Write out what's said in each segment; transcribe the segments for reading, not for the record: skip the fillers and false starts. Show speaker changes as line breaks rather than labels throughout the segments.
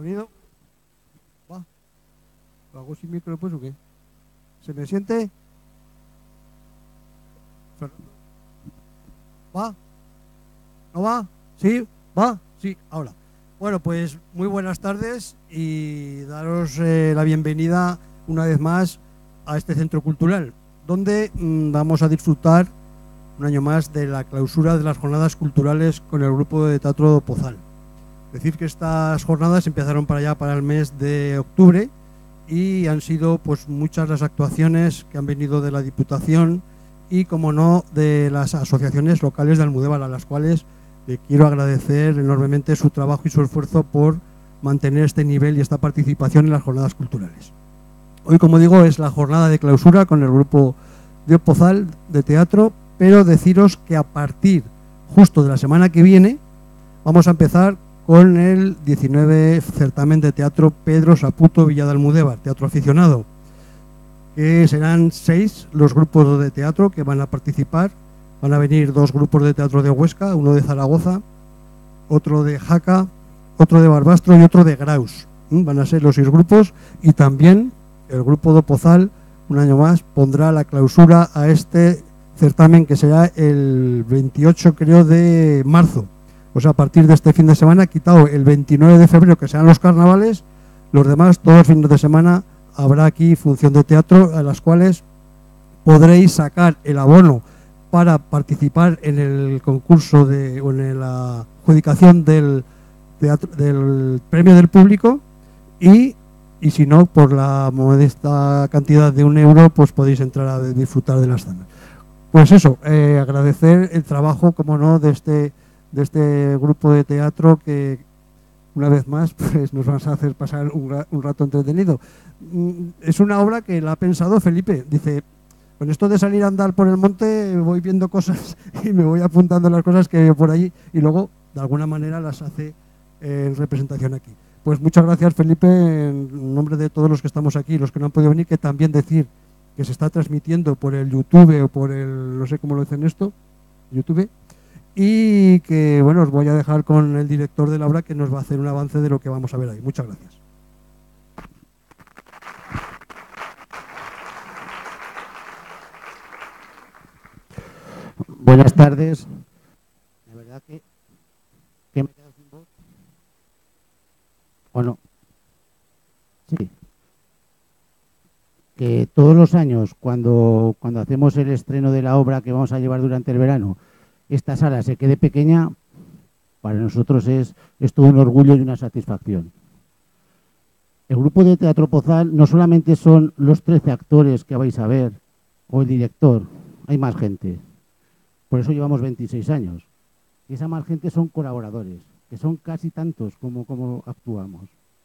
¿Sonido? ¿Va? ¿Lo hago sin micro después o qué? ¿Se me siente? ¿Va? ¿No va? ¿Sí? ¿Va? Sí, ahora. Bueno, pues muy buenas tardes y daros la bienvenida una vez más a este centro cultural, donde vamos a disfrutar un año más de la clausura de las jornadas culturales con el grupo de teatro Pozal. Decir que estas jornadas empezaron para allá para el mes de octubre y han sido pues muchas las actuaciones que han venido de la Diputación y, como no, de las asociaciones locales de Almudévar, a las cuales le quiero agradecer enormemente su trabajo y su esfuerzo por mantener este nivel y esta participación en las jornadas culturales. Hoy, como digo, es la jornada de clausura con el grupo de Pozal de teatro, pero deciros que a partir justo de la semana que viene vamos a empezar con el 19 certamen de teatro Pedro Saputo Villa de Almudévar, teatro aficionado, que serán 6 los grupos de teatro que van a participar. Van a venir 2 grupos de teatro de Huesca, uno de Zaragoza, otro de Jaca, otro de Barbastro y otro de Graus. Van a ser los 6 grupos, y también el grupo de Pozal, un año más, pondrá la clausura a este certamen, que será el 28, creo, de marzo. O sea, a partir de este fin de semana, quitado el 29 de febrero, que serán los carnavales, los demás, todos los fines de semana, habrá aquí función de teatro, a las cuales podréis sacar el abono para participar en el concurso o en la adjudicación del premio del público, y si no, por la modesta cantidad de €1, pues podéis entrar a disfrutar de las zonas. Pues eso, agradecer el trabajo, como no, de este grupo de teatro, que una vez más pues nos van a hacer pasar un rato entretenido. Es una obra que la ha pensado Felipe. Dice: con esto de salir a andar por el monte voy viendo cosas y me voy apuntando las cosas que veo por allí, y luego de alguna manera las hace en representación aquí. Pues muchas gracias, Felipe, en nombre de todos los que estamos aquí, los que no han podido venir, que también decir que se está transmitiendo por el YouTube o por el, no sé cómo lo dicen esto, YouTube, y que, bueno, os voy a dejar con el director de la obra, que nos va a hacer un avance de lo que vamos a ver ahí. Muchas gracias.
Buenas tardes. La verdad que me he quedado sin voz. ¿O no? Sí. Que todos los años, cuando hacemos el estreno de la obra que vamos a llevar durante el verano, esta sala se quede pequeña, para nosotros es todo un orgullo y una satisfacción. El grupo de Teatro Pozal no solamente son los 13 actores que vais a ver, o el director, hay más gente. Por eso llevamos 26 años. Y esa más gente son colaboradores, que son casi tantos como actuamos.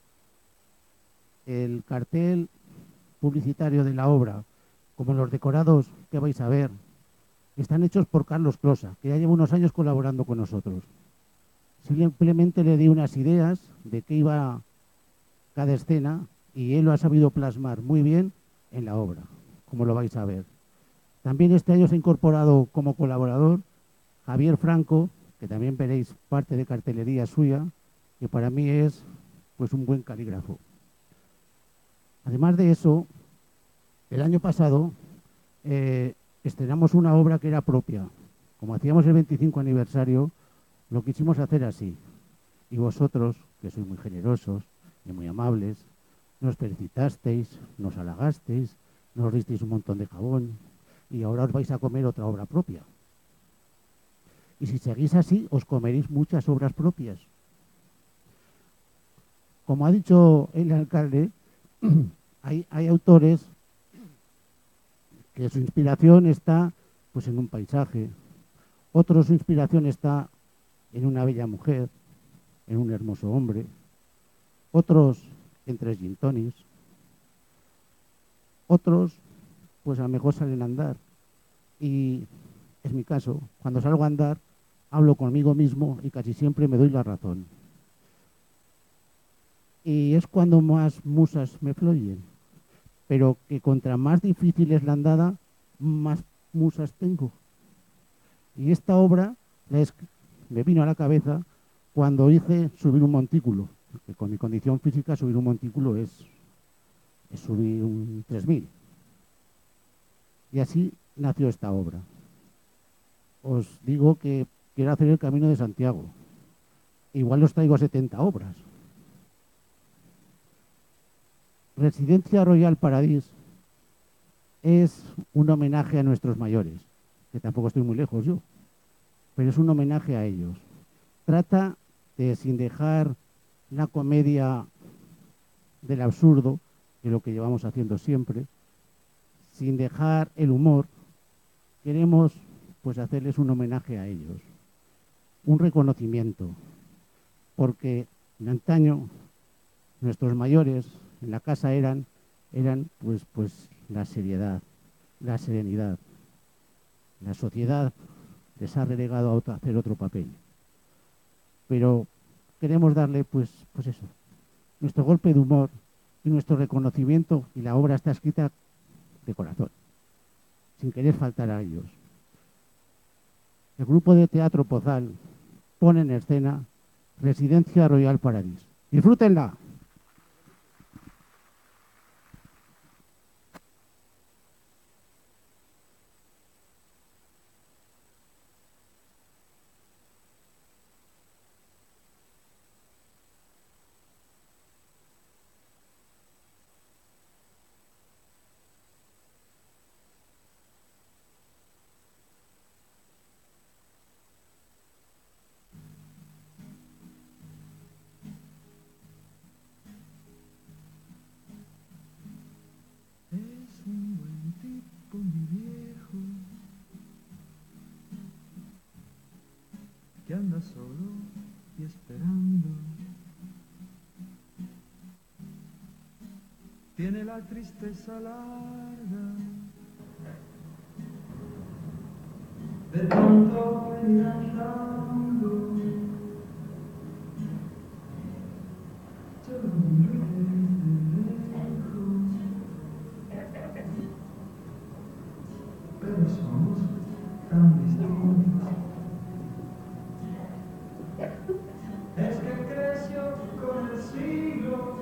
El cartel publicitario de la obra, como los decorados que vais a ver, están hechos por Carlos Closa, que ya lleva unos años colaborando con nosotros. Simplemente le di unas ideas de qué iba cada escena, y él lo ha sabido plasmar muy bien en la obra, como lo vais a ver. También este año se ha incorporado como colaborador Javier Franco, que también veréis parte de cartelería suya, que para mí es pues un buen calígrafo. Además de eso, el año pasado estrenamos una obra que era propia. Como hacíamos el 25 aniversario, lo quisimos hacer así. Y vosotros, que sois muy generosos y muy amables, nos felicitasteis, nos halagasteis, nos disteis un montón de jabón, y ahora os vais a comer otra obra propia. Y si seguís así, os comeréis muchas obras propias. Como ha dicho el alcalde, hay autores que su inspiración está pues en un paisaje, otros su inspiración está en una bella mujer, en un hermoso hombre, otros en 3 gin tonics, otros pues a lo mejor salen a andar. Y es mi caso, cuando salgo a andar hablo conmigo mismo y casi siempre me doy la razón. Y es cuando más musas me fluyen, pero que contra más difícil es la andada, más musas tengo. Y esta obra me vino a la cabeza cuando hice subir un montículo. que con mi condición física subir un montículo es subir un 3000. Y así nació esta obra. Os digo que quiero hacer el Camino de Santiago. Igual os traigo 70 obras. Residencia Royal Paradis es un homenaje a nuestros mayores, que tampoco estoy muy lejos yo, pero es un homenaje a ellos. Trata de, sin dejar la comedia del absurdo, que es lo que llevamos haciendo siempre, sin dejar el humor, queremos pues hacerles un homenaje a ellos, un reconocimiento, porque en antaño nuestros mayores en la casa eran pues la seriedad, la serenidad. La sociedad les ha relegado a hacer otro papel. Pero queremos darle pues eso, nuestro golpe de humor y nuestro reconocimiento, y la obra está escrita de corazón, sin querer faltar a ellos. El grupo de teatro Pozal pone en escena Residencia Royal Paradis. ¡Disfrútenla!
Es un buen tipo, mi viejo, que anda solo y esperando. Tiene la tristeza larga de pronto venir andando. Yo lo miro desde lejos, pero somos tan distintos. Es que creció con el siglo,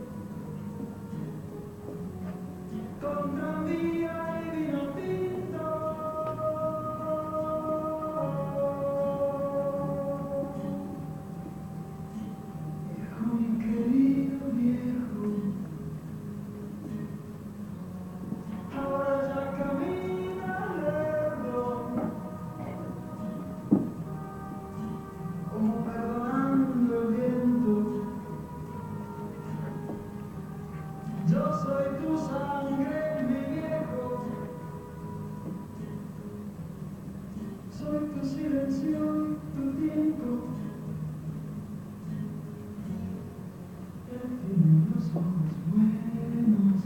con tranvía y vino tinto. Viejo, mi querido viejo, ahora ya camina lerdo, como perdonando el viento. Yo soy tu sangre, mi viejo, soy tu silencio y tu tiempo. Él tiene los ojos buenos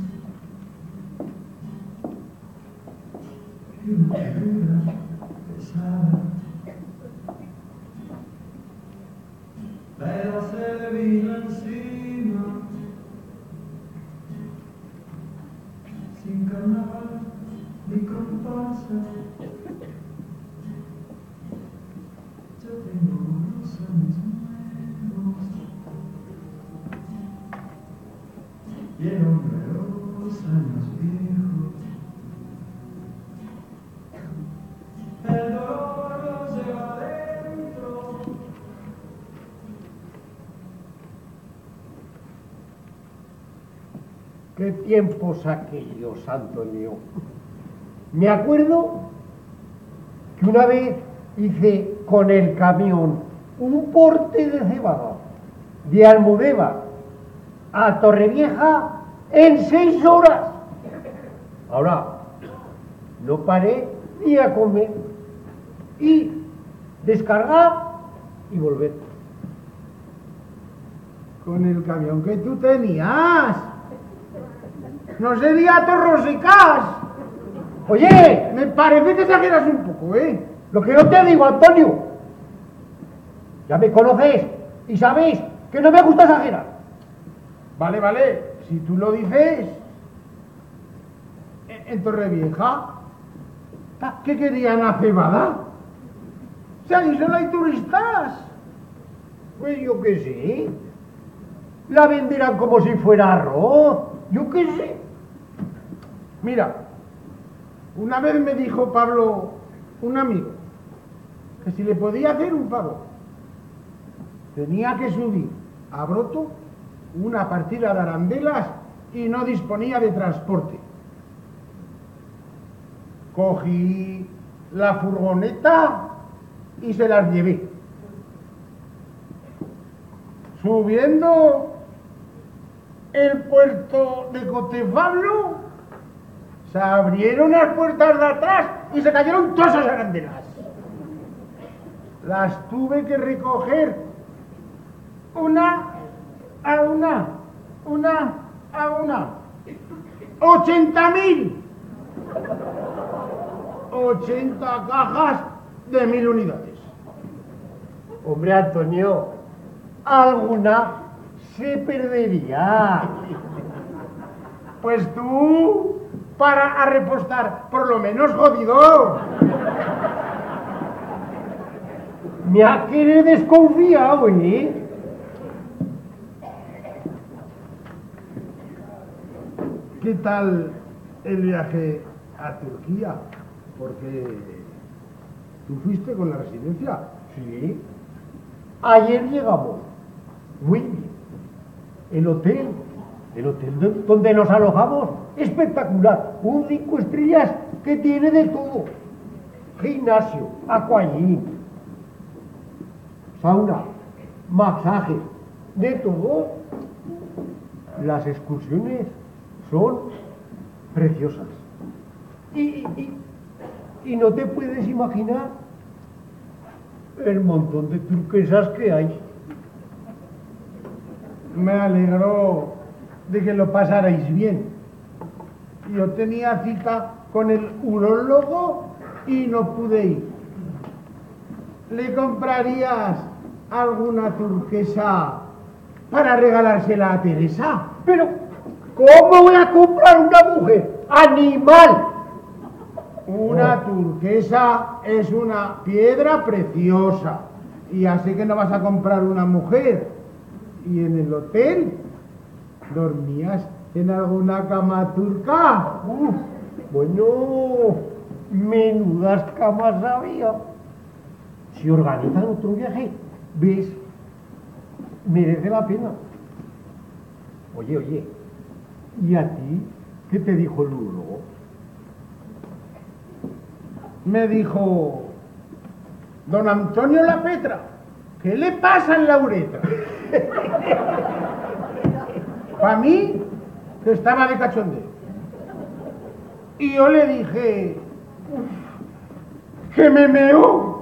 y una figura pesada, pero se le vino encima. Sin carnaval ni comparsa, yo tengo unos años nuevos y el hombre los años viejos. El dolor los lleva adentro.
¿Qué tiempos aquellos, Antonio? Me acuerdo que una vez hice con el camión un porte de cebada de Almudévar a Torrevieja en 6 horas. Ahora, no paré ni a comer y descargar y volver.
Con el camión que tú tenías. No sería Torrosicas.
Oye,
Me parece que exageras un poco, ¿eh?
lo que yo te digo, Antonio, ya me conoces y sabéis que no me gusta exagerar.
Vale, vale. Si tú lo dices. En Torrevieja. ¿Qué querían a cebada? Si ahí solo hay turistas.
Pues yo qué sé. la venderán como si fuera arroz. Yo qué sé.
Mira, una vez me dijo Pablo, un amigo, que si le podía hacer un favor, tenía que subir a Broto una partida de arandelas y no disponía de transporte. Cogí la furgoneta y se las llevé. Subiendo el puerto de Cotefablo, se abrieron las puertas de atrás y se cayeron todas esas arandelas. Las tuve que recoger una a una. 80.000. 80 cajas de 1.000 unidades.
Hombre, Antonio, alguna se perdería.
Pues tú, para a repostar, por lo menos jodido.
Me ha querido desconfiado, ¿eh?
¿Qué tal el viaje a Turquía? Porque tú fuiste con la residencia.
Sí. Ayer llegamos. Muy bien. El hotel donde nos alojamos, espectacular. Un 5 estrellas que tiene de todo. Gimnasio, aquagym, sauna, masajes, de todo. Las excursiones son preciosas. Y no te puedes imaginar el montón de turquesas que hay.
Me alegró de que lo pasarais bien. Yo tenía cita con el urólogo y no pude ir. ¿Le comprarías alguna turquesa para regalársela a Teresa?
Pero, ¿cómo voy a comprar una mujer? ¡Animal!
Una turquesa es una piedra preciosa. Y así que no vas a comprar una mujer. ¿Y en el hotel dormías en alguna cama turca?
Bueno, menudas camas había. Si organizan otro viaje, ¿ves? Merece la pena. Oye, ¿y a ti qué te dijo el urólogo?
Me dijo, don Antonio La Petra, ¿qué le pasa en la uretra? Para mí, que estaba de cachondeo. Y yo le dije, que me meó.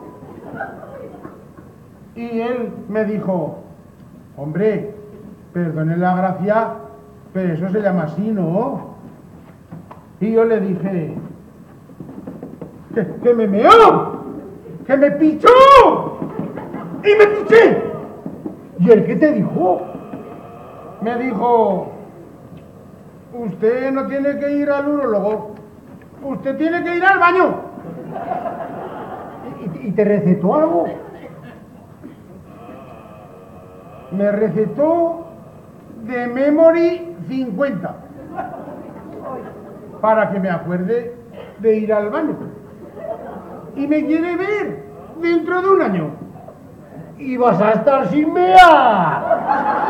Y él me dijo, hombre, perdone la gracia, pero eso se llama así, ¿no? Y yo le dije, que me meó, que me pichó, y me piché.
¿Y él qué te dijo?
Me dijo, usted no tiene que ir al urólogo, usted tiene que ir al baño.
¿Y te recetó algo?
Me recetó de Memory 50 para que me acuerde de ir al baño. Y me quiere ver dentro de un año.
Y vas a estar sin mear.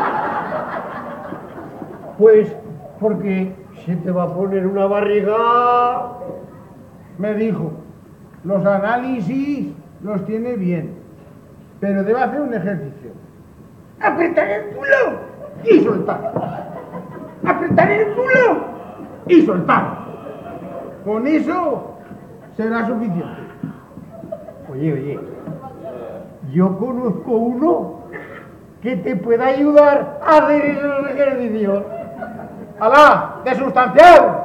Pues, porque se te va a poner una barriga.
Me dijo, los análisis los tiene bien, pero debe hacer un ejercicio. Apretar el culo y soltar. Apretar el culo y soltar. Con eso será suficiente.
Oye, yo conozco uno que te pueda ayudar a hacer esos ejercicios.
¡Alá! ¡Desustanciado!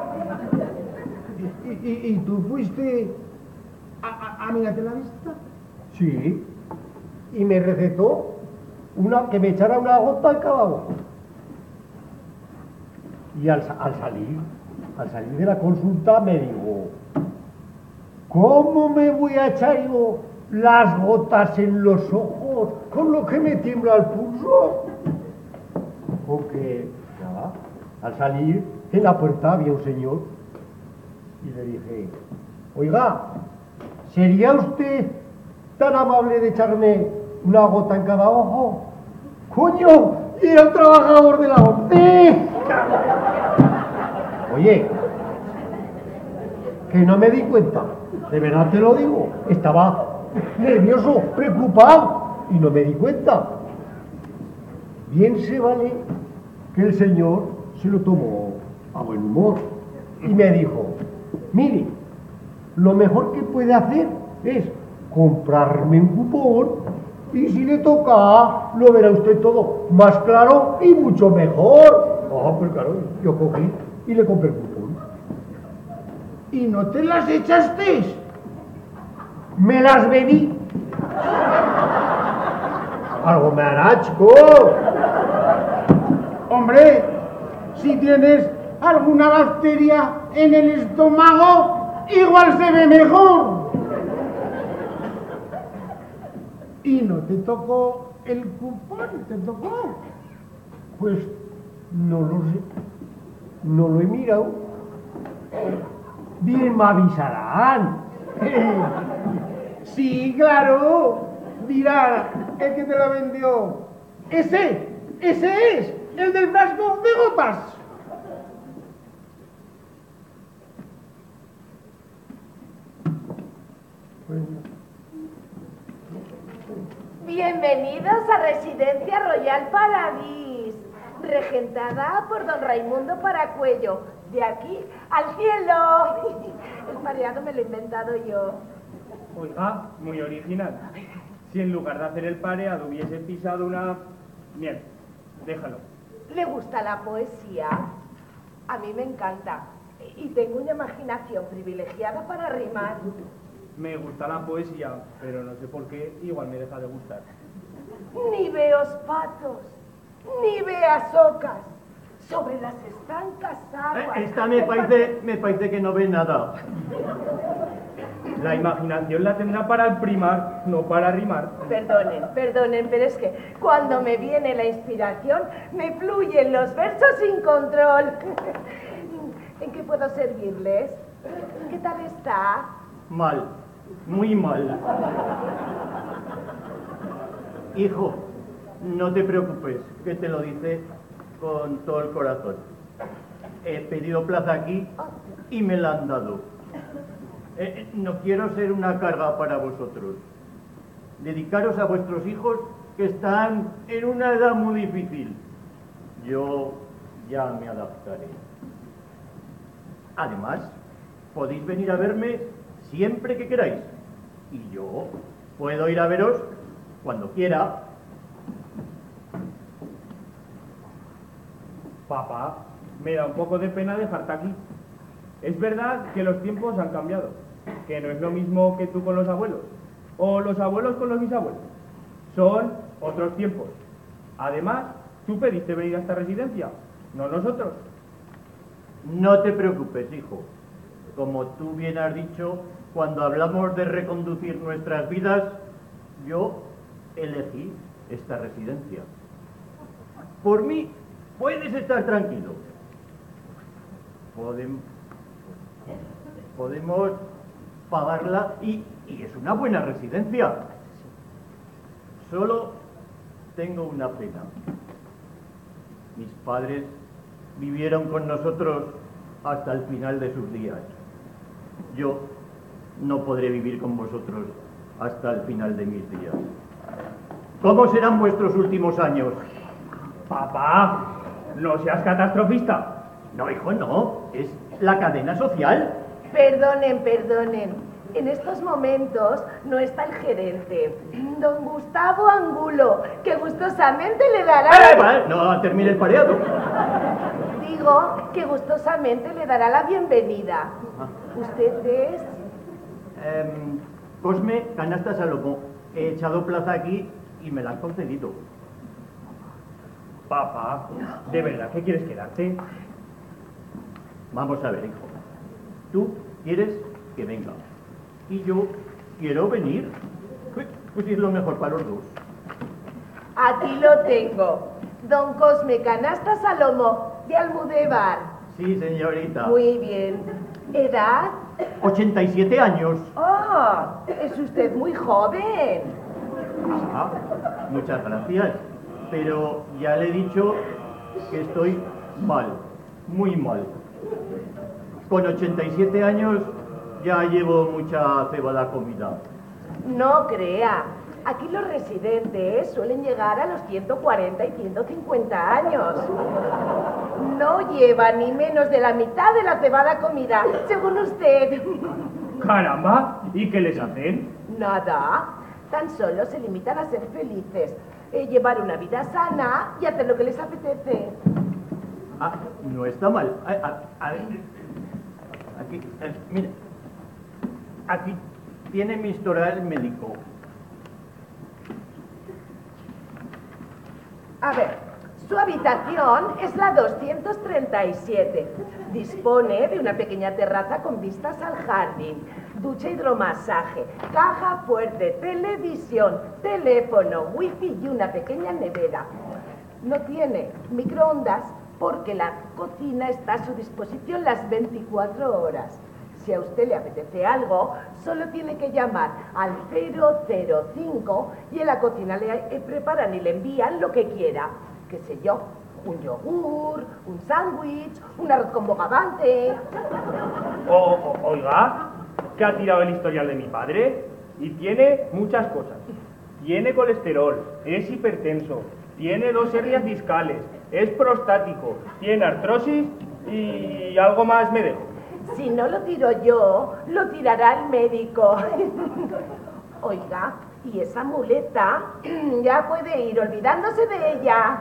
¿Y tú fuiste a mirarte la vista?
Sí, y me recetó que me echara una gota en cada ojo. Y al salir de la consulta me dijo, ¿cómo me voy a echar yo las gotas en los ojos con lo que me tiembla el pulso? Porque, nada, al salir, en la puerta había un señor y le dije, oiga, ¿sería usted tan amable de echarme una gota en cada ojo? ¡Coño! ¡Y era un trabajador de la ONCE! Oye, que no me di cuenta, de verdad te lo digo, estaba nervioso, preocupado y no me di cuenta. Bien se vale que el señor se lo tomó a buen humor y me dijo, mire, lo mejor que puede hacer es comprarme un cupón y si le toca, lo verá usted todo más claro y mucho mejor. Ah, pues claro, yo cogí y le compré el cupón.
¿Y no te las echaste?
Me las bebí. Algo me hará, chico.
Hombre, si tienes alguna bacteria en el estómago, igual se ve mejor. ¿Y no te tocó el cupón? ¿Te tocó?
Pues no lo sé. No lo he mirado. Bien me avisarán.
Sí, claro. Dirá el que te la vendió. Ese es el del frasco de gotas.
Bienvenidos a Residencia Royal Paradis, regentada por don Raimundo Paracuello. De aquí al cielo. El pareado me lo he inventado yo.
Oiga, muy original. Si en lugar de hacer el pareado hubiese pisado una... Bien, déjalo.
¿Le gusta la poesía? A mí me encanta. Y tengo una imaginación privilegiada para rimar.
Me gusta la poesía, pero no sé por qué, igual me deja de gustar.
Ni veos patos, ni veas ocas. Sobre las estancas aguas.
Esta me parece que no ve nada.
La imaginación la tendrá para el primar, no para rimar.
Perdonen, pero es que cuando me viene la inspiración, me fluyen los versos sin control. ¿En qué puedo servirles? ¿Qué tal está?
Mal, muy mal. Hijo, no te preocupes, que te lo dice con todo el corazón. He pedido plaza aquí y me la han dado. No quiero ser una carga para vosotros. Dedicaros a vuestros hijos que están en una edad muy difícil. Yo ya me adaptaré. Además, podéis venir a verme siempre que queráis. Y yo puedo ir a veros cuando quiera.
Papá, me da un poco de pena dejarte aquí. Es verdad que los tiempos han cambiado, que no es lo mismo que tú con los abuelos, o los abuelos con los bisabuelos. Son otros tiempos. Además, tú pediste venir a esta residencia, no nosotros.
No te preocupes, hijo. Como tú bien has dicho, cuando hablamos de reconducir nuestras vidas, yo elegí esta residencia. Por mí, puedes estar tranquilo. Podemos pagarla y es una buena residencia. Solo tengo una pena. Mis padres vivieron con nosotros hasta el final de sus días. Yo no podré vivir con vosotros hasta el final de mis días. ¿Cómo serán vuestros últimos años?
Papá, no seas catastrofista.
No, hijo, no. Es la cadena social.
Perdonen. En estos momentos no está el gerente, don Gustavo Angulo, que gustosamente le dará...
Vale, no termine el pareado.
Digo que gustosamente le dará la bienvenida. ¿Usted es?
Cosme Canasta Salomó. He echado plaza aquí y me la han concedido.
Papá, ¿de verdad que quieres quedarte?
Vamos a ver, hijo. Tú quieres que venga. Y yo quiero venir. Pues es lo mejor para los dos.
Aquí lo tengo. Don Cosme Canasta Salomo, de Almudévar.
Sí, señorita.
Muy bien. ¿Edad?
87 años.
Oh, es usted muy joven.
Ah, muchas gracias. Pero ya le he dicho que estoy mal, muy mal. Con 87 años ya llevo mucha cebada comida.
No crea. Aquí los residentes suelen llegar a los 140 y 150 años. No lleva ni menos de la mitad de la cebada comida, según usted.
Caramba, ¿y qué les hacen?
Nada. Tan solo se limitan a ser felices, llevar una vida sana y hacer lo que les apetece.
Ah, no está mal. Aquí, mire. Aquí tiene mi historial médico.
A ver, su habitación es la 237. Dispone de una pequeña terraza con vistas al jardín, ducha, hidromasaje, caja fuerte, televisión, teléfono, wifi y una pequeña nevera. No tiene microondas porque la cocina está a su disposición las 24 horas. Si a usted le apetece algo, solo tiene que llamar al 005 y en la cocina le preparan y le envían lo que quiera. Qué sé yo, un yogur, un sándwich, un arroz con bogavante.
Oiga, que ha tirado el historial de mi padre y tiene muchas cosas. Tiene colesterol, es hipertenso, tiene 2 hernias discales, es prostático, tiene artrosis y algo más me dejo.
Si no lo tiro yo, lo tirará el médico. Oiga, ¿y esa muleta? Ya puede ir olvidándose de ella.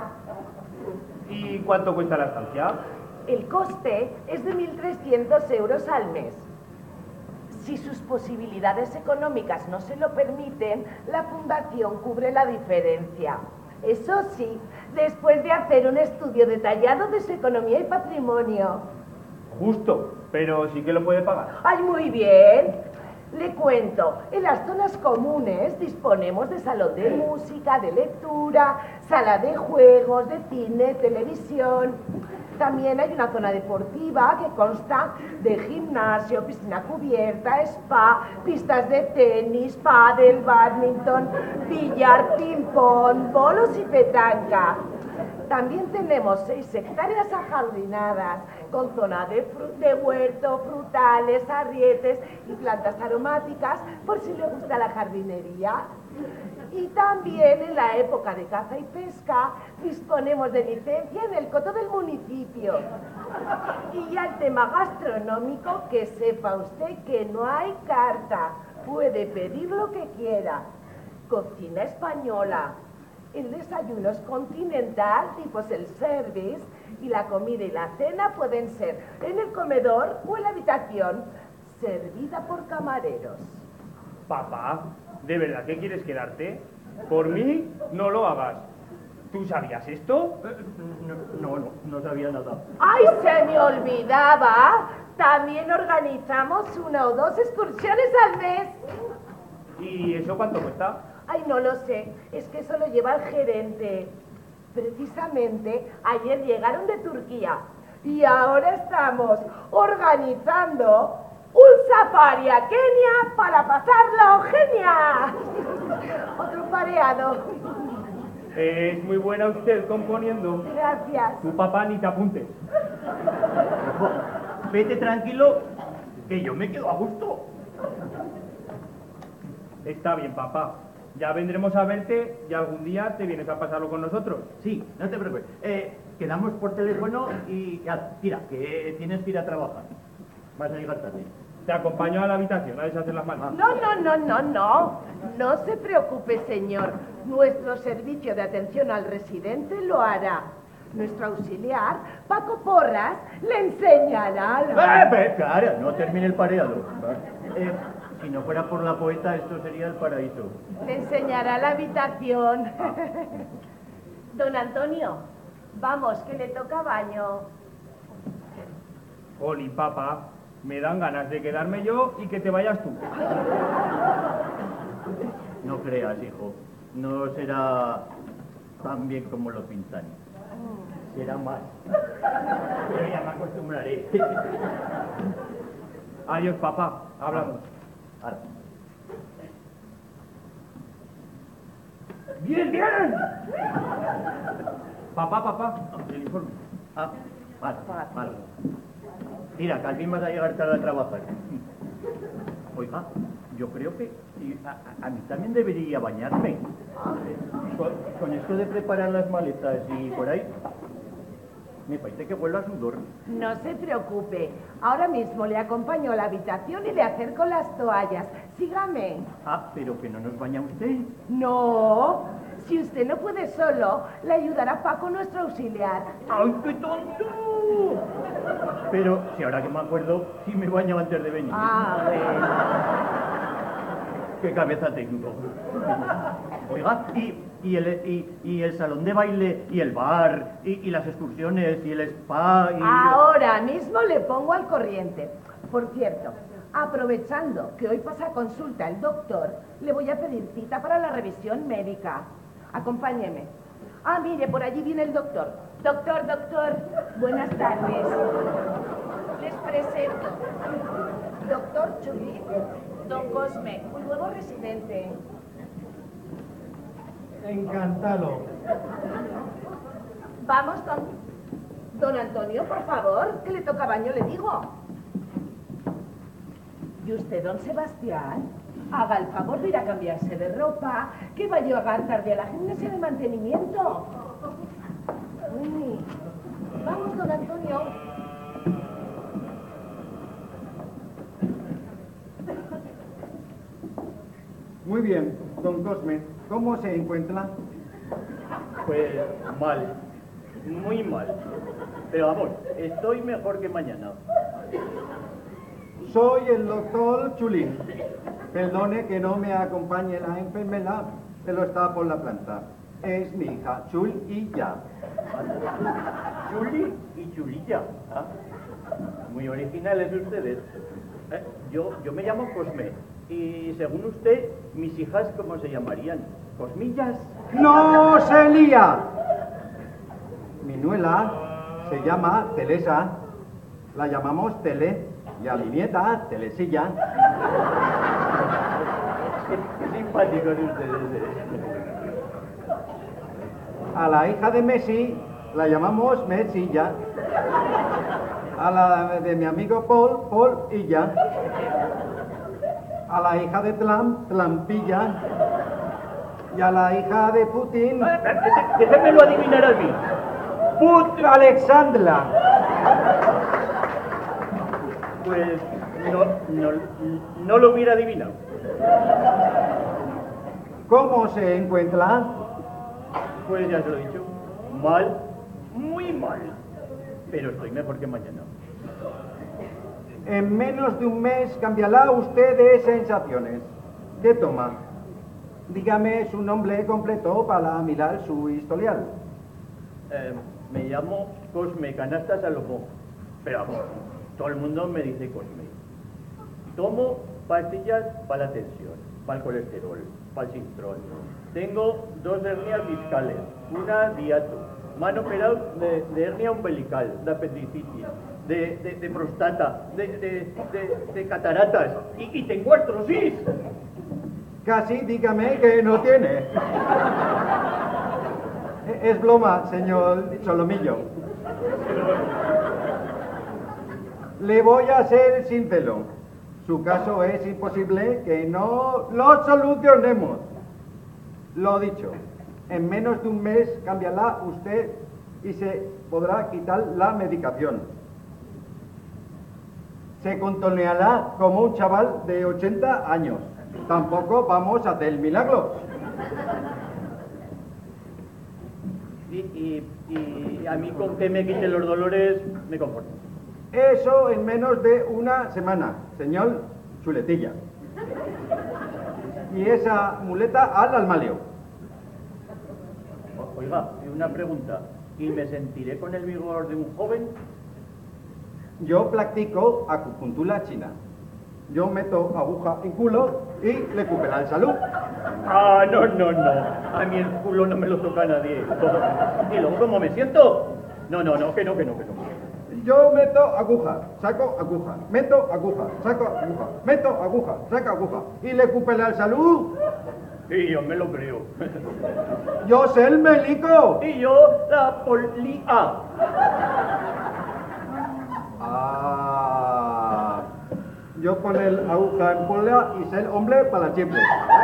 ¿Y cuánto cuesta la estancia?
El coste es de 1.300 euros al mes. Si sus posibilidades económicas no se lo permiten, la fundación cubre la diferencia. Eso sí, después de hacer un estudio detallado de su economía y patrimonio.
Justo, pero sí que lo puede pagar.
¡Ay, muy bien! Le cuento, en las zonas comunes disponemos de salón de música, de lectura, sala de juegos, de cine, televisión. También hay una zona deportiva que consta de gimnasio, piscina cubierta, spa, pistas de tenis, pádel, bádminton, billar, ping-pong, bolos y petanca. También tenemos 6 hectáreas ajardinadas, con zona de huerto, frutales, arrietes y plantas aromáticas, por si le gusta la jardinería. Y también en la época de caza y pesca disponemos de licencia en el coto del municipio. Y ya el tema gastronómico, que sepa usted que no hay carta, puede pedir lo que quiera. Cocina española. El desayuno es continental, tipo self-service, y la comida y la cena pueden ser en el comedor o en la habitación, servida por camareros.
Papá, ¿de verdad que quieres quedarte? Por mí, no lo hagas. ¿Tú sabías esto?
No sabía nada.
¡Ay, se me olvidaba! También organizamos 1 o 2 excursiones al mes.
¿Y eso cuánto cuesta?
Ay, no lo sé, es que eso lo lleva el gerente. Precisamente ayer llegaron de Turquía y ahora estamos organizando un safari a Kenia para pasarlo genial. Otro pareado.
Es muy buena usted componiendo.
Gracias.
Tu papá ni te apuntes.
Ojo, vete tranquilo, que yo me quedo a gusto.
Está bien, papá. Ya vendremos a verte y algún día te vienes a pasarlo con nosotros.
Sí, no te preocupes. Quedamos por teléfono y ya, tira, que tienes que ir a trabajar. Vas a llegar tarde.
Te acompaño a la habitación a deshacer las manos.
No. No se preocupe, señor. Nuestro servicio de atención al residente lo hará. Nuestro auxiliar, Paco Porras, le enseñará
Claro, no termine el pareado. Si no fuera por la poeta, esto sería el paraíso.
Le enseñará la habitación. Don Antonio, vamos, que le toca baño.
Oli, papá, me dan ganas de quedarme yo y que te vayas tú.
No creas, hijo. No será tan bien como lo pintan. Será más. Pero ya me acostumbraré.
Adiós, papá. Hablamos.
Ahora.
¡Bien, bien! Papá, el informe.
Ah, vale. Mira, que al fin vas a llegar tarde a trabajar. Oiga, yo creo que a mí también debería bañarme. Con esto de preparar las maletas y por ahí, me parece que vuelvo a sudor.
No se preocupe. Ahora mismo le acompaño a la habitación y le acerco las toallas. Sígame.
Ah, pero que no nos baña usted.
No. Si usted no puede solo, le ayudará Paco, nuestro auxiliar.
¡Ay, qué tonto! Pero, si ahora que me acuerdo, sí me baño antes de venir.
Ah, bueno.
¡Qué cabeza tengo! Oiga, y el salón de baile, y el bar, y las excursiones, y el spa, y...
Ahora mismo le pongo al corriente. Por cierto, aprovechando que hoy pasa a consulta el doctor, le voy a pedir cita para la revisión médica. Acompáñeme. Ah, mire, por allí viene el doctor. Doctor, buenas tardes. Les presento. Doctor Chuli, don Cosme, un nuevo residente.
Encantado.
Vamos, don Antonio, por favor, que le toca baño, le digo. ¿Y usted, don Sebastián? Haga el favor de ir a cambiarse de ropa, que va a llegar tarde a la gimnasia de mantenimiento. Uy. Vamos, don Antonio.
Muy bien, don Cosme, ¿cómo se encuentra?
Pues mal, muy mal. Pero vamos, estoy mejor que mañana.
Soy el doctor Chulín. Perdone que no me acompañe la enfermera, pero está por la planta. Es mi hija, Chul y ya.
Chuli y Chulilla. ¿Ah? Muy originales ustedes. Yo me llamo Cosme. Y según usted, mis hijas, ¿cómo se llamarían? ¿Cosmillas?
¡No se lía! Mi nuela se llama Telesa. La llamamos Tele. Y a mi nieta, Telesilla.
Qué simpáticos ustedes.
A la hija de Messi la llamamos Messilla. A la de mi amigo Paul, Paulilla. A la hija de Trump, Trumpilla. Y a la hija de Putin...
Déjenmelo adivinar a mí.
Alexandra.
Pues no lo hubiera adivinado.
¿Cómo se encuentra?
Pues ya se lo he dicho. Mal, muy mal. Pero estoy mejor que mañana.
En menos de un mes cambiará usted de sensaciones. ¿Qué toma? Dígame su nombre completo para mirar su historial.
Me llamo Cosme Canasta Salomón. Pero vamos, todo el mundo me dice Cosme. Tomo pastillas para la tensión, para el colesterol, para el sintrón. Tengo 2 hernias discales, una diato. Me han operado de hernia umbilical, de apendicitis, de prostata, de cataratas y tengo artrosis.
Casi dígame que no tiene. Es broma, señor Solomillo. Le voy a ser sincero. Su caso es imposible que no lo solucionemos. Lo dicho, en menos de un mes cambiará usted y se podrá quitar la medicación. Se contoneará como un chaval de 80 años. Tampoco vamos a hacer milagros.
Y a mí con que me quiten los dolores me conformo.
Eso en menos de una semana, señor Chuletilla. Y esa muleta al almalio.
Oiga, una pregunta. ¿Y me sentiré con el vigor de un joven?
Yo practico acupuntura china. Yo meto aguja en culo y recupera el salud.
Ah, no, no, no. A mí el culo no me lo toca nadie. ¿Y luego cómo me siento? No, no, no, que no.
Yo meto aguja, saco aguja, meto aguja, saco aguja, meto aguja, saco aguja. ¿Y le cupela al salud?
Sí, yo me lo creo.
Yo sé el médico.
Y yo la polía.
Ah, yo con el aguja en polea y sé el hombre para siempre.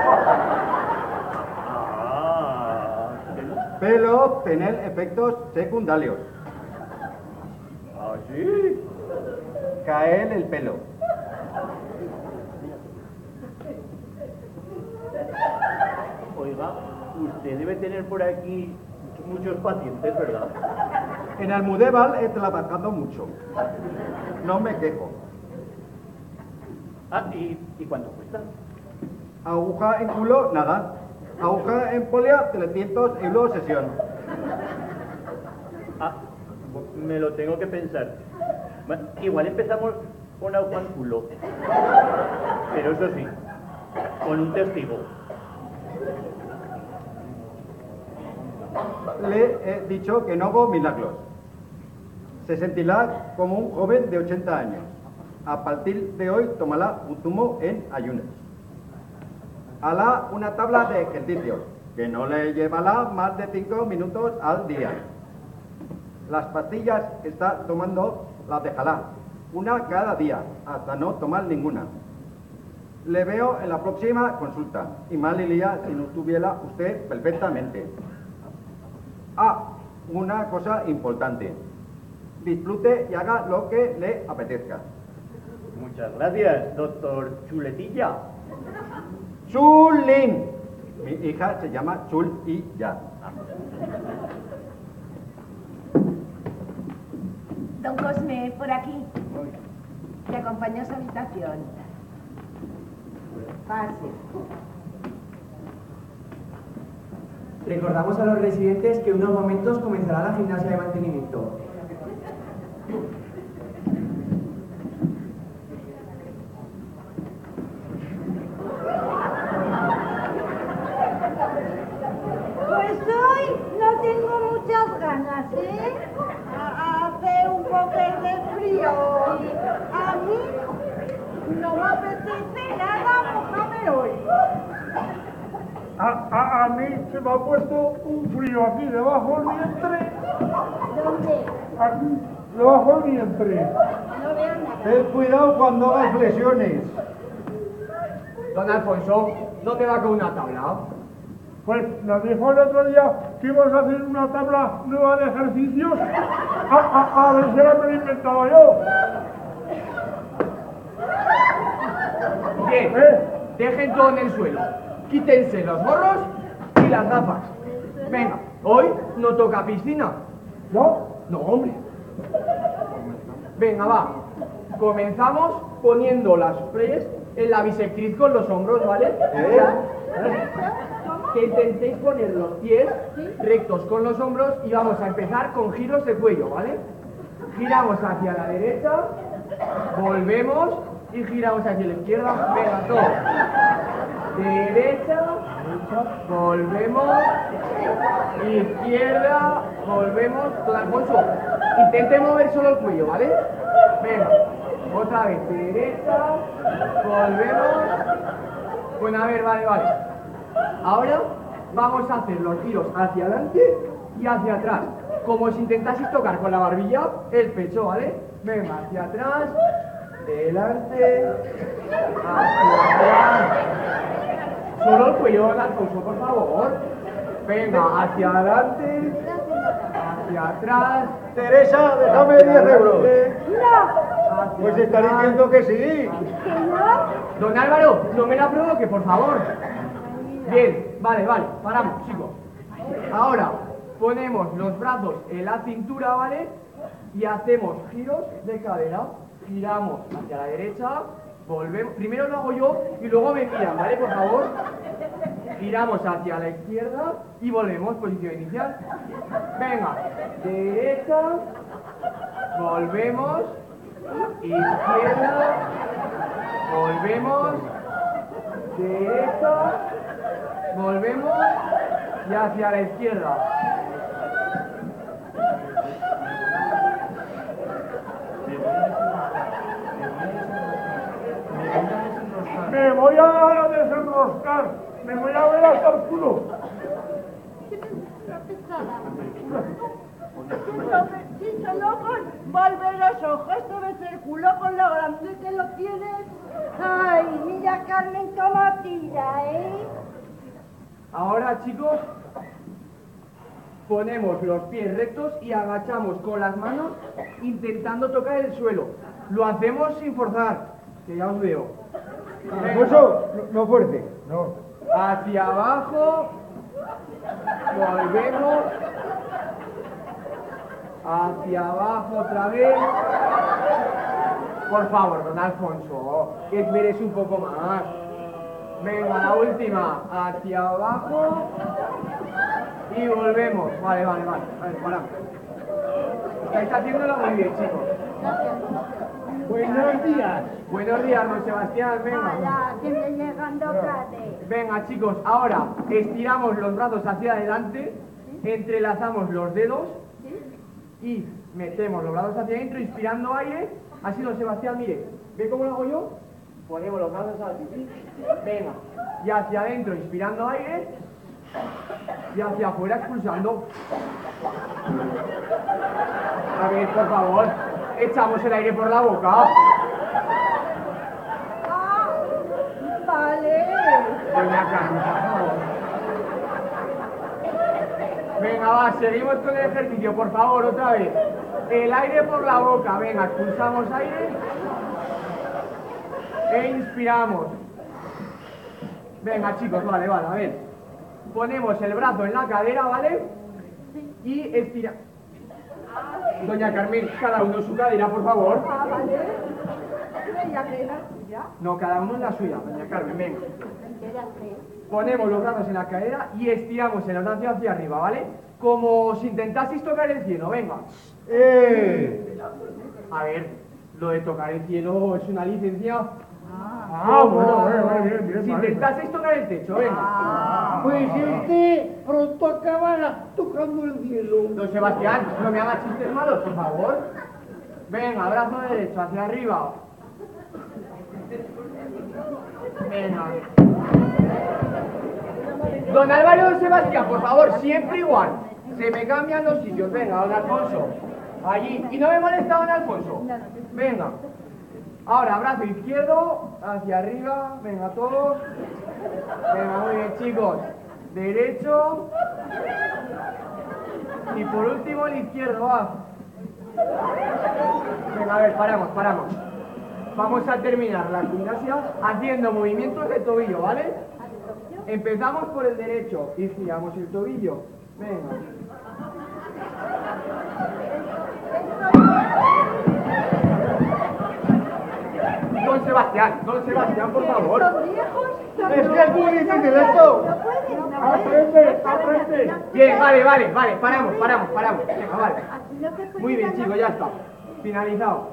Ah,
Pero tener efectos secundarios.
¿Ah, sí?
Caer el pelo.
Oiga, usted debe tener por aquí muchos pacientes, ¿verdad?
En Almudeval he trabajado mucho. No me quejo.
Ah, ¿y cuánto cuesta?
Aguja en culo, nada. Aguja en polea, 300 euros sesión.
Ah, me lo tengo que pensar. Bueno, igual empezamos con aguja en culo. Pero eso sí, con un testigo.
Le he dicho que no hago milagros. Se sentirá como un joven de 80 años. A partir de hoy tomará un zumo en ayunas. Hará una tabla de ejercicios que no le llevará más de 5 minutos al día. Las pastillas que está tomando las dejará, una cada día, hasta no tomar ninguna. Le veo en la próxima consulta y mal iría si no tuviera usted perfectamente. Ah, una cosa importante. Disfrute y haga lo que le apetezca.
Muchas gracias, doctor Chuletilla.
Chulín. Mi hija se llama Chul y ya.
Don Cosme, por aquí. Te acompaño a su habitación. Pase.
Recordamos a los residentes que en unos momentos comenzará la gimnasia de mantenimiento.
Pues hoy no tengo muchas ganas, ¿eh? Hace un poco de frío y a mí no me apetece nada mojarme hoy.
A mí se me ha puesto un frío aquí debajo del vientre.
¿Dónde?
Aquí, debajo del vientre.
No veo nada.
Ten cuidado cuando hagas flexiones.
Don Alfonso, ¿dónde va con una tabla?
Pues nos dijo el otro día que íbamos a hacer una tabla nueva de ejercicios. A ver si la me he inventado yo.
Bien, dejen todo en el suelo. Quítense los gorros y las gafas. Venga, hoy no toca piscina.
¿No?
No, hombre. Venga, va. Comenzamos poniendo las press en la bisectriz con los hombros, ¿vale? Que intentéis poner los pies rectos con los hombros y vamos a empezar con giros de cuello, ¿vale? Giramos hacia la derecha, volvemos y giramos hacia la izquierda. Venga, todo. Derecha, volvemos, izquierda, volvemos. Don Alfonso, intente mover solo el cuello, ¿vale? Venga, otra vez, derecha, volvemos. Bueno, a ver, vale. Ahora vamos a hacer los giros hacia adelante y hacia atrás, como si intentaseis tocar con la barbilla el pecho, ¿vale? Venga, hacia atrás, delante, hacia atrás. Solo el cuello, Don Alfonso, por favor. Venga, hacia adelante, hacia atrás.
Teresa, déjame 10 euros.
No,
Pues está diciendo que sí.
que no.
Don Álvaro, no me la provoque, por favor. Bien, vale, paramos, chicos. Ahora, ponemos los brazos en la cintura, ¿vale? Y hacemos giros de cadera. Giramos hacia la derecha, volvemos. Primero lo hago yo y luego me miran, ¿vale? Por favor. Giramos hacia la izquierda y volvemos, posición inicial. Venga, derecha, volvemos, izquierda, volvemos, derecha, Volvemos y hacia la izquierda.
Me voy a desenroscar. Me voy a ver hasta el culo.
Si solo con volver los ojos te ves el culo con lo grande que lo tienes. Ay, mira Carmen cómo tira, ¿eh?
Ahora, chicos, ponemos los pies rectos y agachamos con las manos intentando tocar el suelo. Lo hacemos sin forzar, que ya os veo.
Alfonso, no fuerte. No.
Hacia abajo. Volvemos. Hacia abajo otra vez. Por favor, don Alfonso, que esperes un poco más. Venga, la última. Hacia abajo. Y volvemos. Vale, paramos. Estáis haciéndolo muy bien, chicos.
Buenos días.
Buenos días, don Sebastián, venga.
Hola, que me llegando tarde.
Venga, chicos, ahora estiramos los brazos hacia adelante, entrelazamos los dedos y metemos los brazos hacia adentro, inspirando aire. Así, don Sebastián, mire, ¿ve cómo lo hago yo? Ponemos los brazos así, venga, y hacia adentro, inspirando aire, y hacia afuera, expulsando. A ver, por favor, echamos el aire por la boca.
Ah, vale.
Doña Carmen, por favor. Venga, va, seguimos con el ejercicio, por favor, otra vez. El aire por la boca, venga, expulsamos aire. E inspiramos. Venga, chicos, vale, a ver. Ponemos el brazo en la cadera, ¿vale? Y estira. Doña Carmen, cada uno su cadera, por favor.
Ah, vale. ¿Ella que era tuya?
No, cada uno en la suya, doña Carmen, venga.
Entérate.
Ponemos los brazos en la cadera y estiramos el brazo hacia arriba, ¿vale? Como si intentaseis tocar el cielo, venga. A ver, lo de tocar el cielo es una licencia.
Bueno, bien.
Si intentaseis tocar el techo, venga.
Pues este pronto acabará tocando el cielo.
Don Sebastián, no me haga chistes malos, por favor. Venga, brazo derecho hacia arriba. Venga. Don Álvaro, don Sebastián, por favor, siempre igual. Se me cambian los sitios. Venga, don Alfonso. Allí. Y no me molesta, don Alfonso. Venga. Ahora, brazo izquierdo, hacia arriba. Venga, todos. Venga, muy bien, chicos. Derecho. Y por último, el izquierdo, va. Venga, a ver, paramos. Vamos a terminar la gimnasia haciendo movimientos de tobillo, ¿vale? Empezamos por el derecho y giramos el tobillo. Venga. Don Sebastián, por favor.
Es que es muy difícil esto.
Aprende.
Bien, vale, paramos. Venga, vale. Muy bien, chicos, ya está. Finalizado.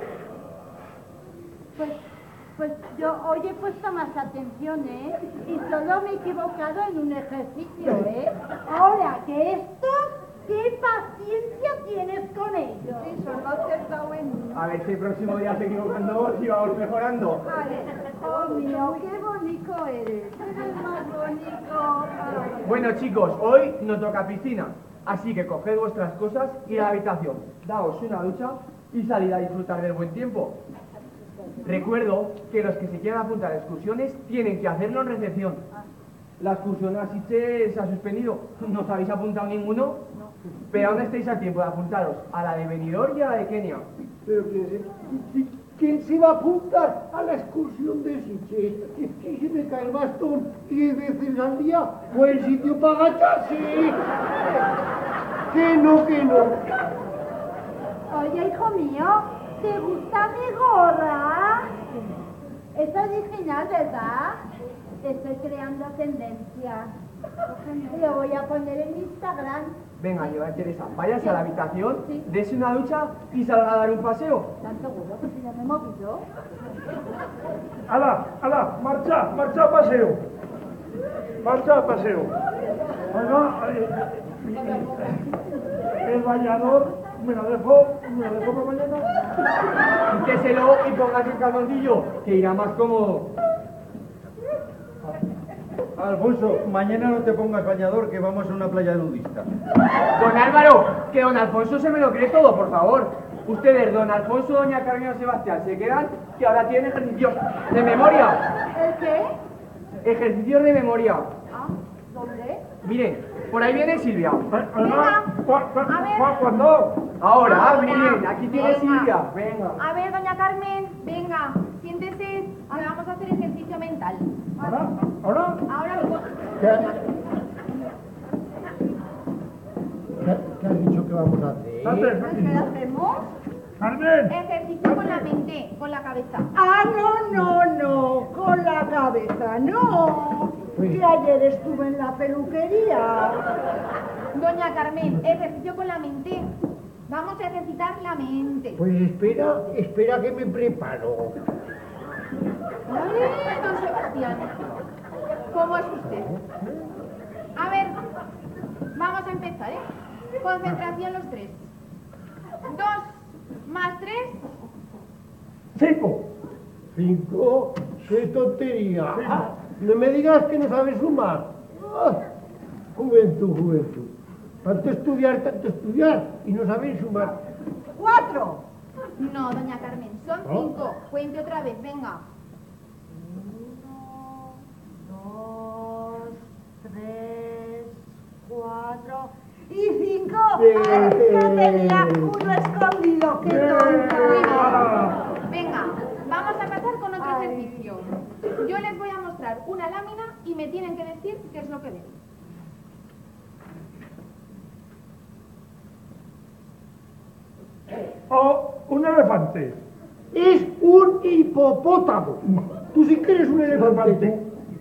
Pues yo hoy he puesto más atención, ¿eh? Y solo me he equivocado en un ejercicio, ¿eh? Ahora, que esto, ¿qué paciencia tienes con ellos? Sí, solo he acertado en uno.
A ver si el próximo día se equivocando vos y vamos mejorando.
Vale. Oh, mío, qué bonito eres. Eres más bonito.
Bueno, chicos, hoy no toca piscina. Así que coged vuestras cosas y a la habitación. Daos una ducha y salid a disfrutar del buen tiempo. Recuerdo que los que se quieran apuntar a excursiones tienen que hacerlo en recepción. La excursión a Siche se ha suspendido. ¿No os habéis apuntado ninguno? No. Pero aún estáis a tiempo de apuntaros a la de Benidorm y a la de Kenia.
Pero ¿quién se va a apuntar a la excursión de Siche? ¿Y si me cae el bastón 10 veces al día? Buen sitio para agacharse. Que no.
Oye, hijo mío, ¿te gusta mi gorra? Es original, ¿verdad? Estoy creando tendencia. Lo voy a poner en Instagram.
Venga, lleva Teresa, váyase a la habitación, dese una ducha y salga a dar un paseo.
¿Tan seguro que si no me he movido?
¡Hala! ¡Marcha a paseo!
marcha a paseo. Oiga, el bañador me lo dejo para mañana.
Quíteselo y póngase el calzoncillo, que irá más cómodo.
Alfonso, mañana no te pongas bañador, que vamos a una playa nudista.
Don Álvaro, que don Alfonso se me lo cree todo, por favor. Ustedes, don Alfonso, doña Carmen y Sebastián, se quedan, que ahora tienen ejercicios de memoria.
¿El qué?
Ejercicios de memoria.
Ah, ¿dónde?
Miren, por ahí viene Silvia.
¿Cuándo?
Ahora, miren, aquí tiene Silvia. Venga.
A ver, doña Carmen, venga, siéntese, que vamos a hacer ejercicio mental.
¿Ahora?
Ahora mismo.
¿Qué has dicho que vamos a hacer?
¿Qué hacemos?
¡Carmen!
Ejercicio con la mente, con la cabeza.
Ah, no, con la cabeza, no. Que ayer estuve en la peluquería.
Doña Carmen, ejercicio con la mente. Vamos a ejercitar la mente.
Pues espera que me preparo.
Ay, don Sebastián, ¿cómo es usted? A ver, vamos a empezar, ¿eh? Concentración los tres. 2 más 3.
5.
5. ¡Qué tontería! No me digas que no sabes sumar. Juventud. Tanto estudiar y no sabéis sumar.
4.
No, doña Carmen, son 5. Cuente otra vez, venga.
1, 2, 3, 4 y 5. ¡Ay, que tenía uno escondido! ¡Qué tonta!
Venga, vamos a pasar con otro ejercicio. Yo les voy a mostrar una lámina y me tienen que decir qué es lo que ven.
O un elefante.
Es un hipopótamo. Tú sí que eres un elefante.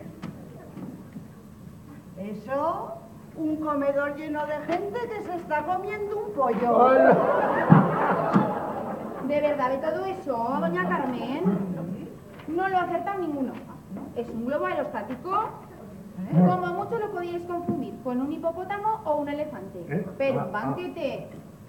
Eso, un comedor lleno de gente que se está comiendo un pollo.
¿De verdad de todo eso, doña Carmen? No lo ha acertado ninguno. ¿Es un globo aerostático? Como mucho lo podíais confundir con un hipopótamo o un elefante. Pero un banquete.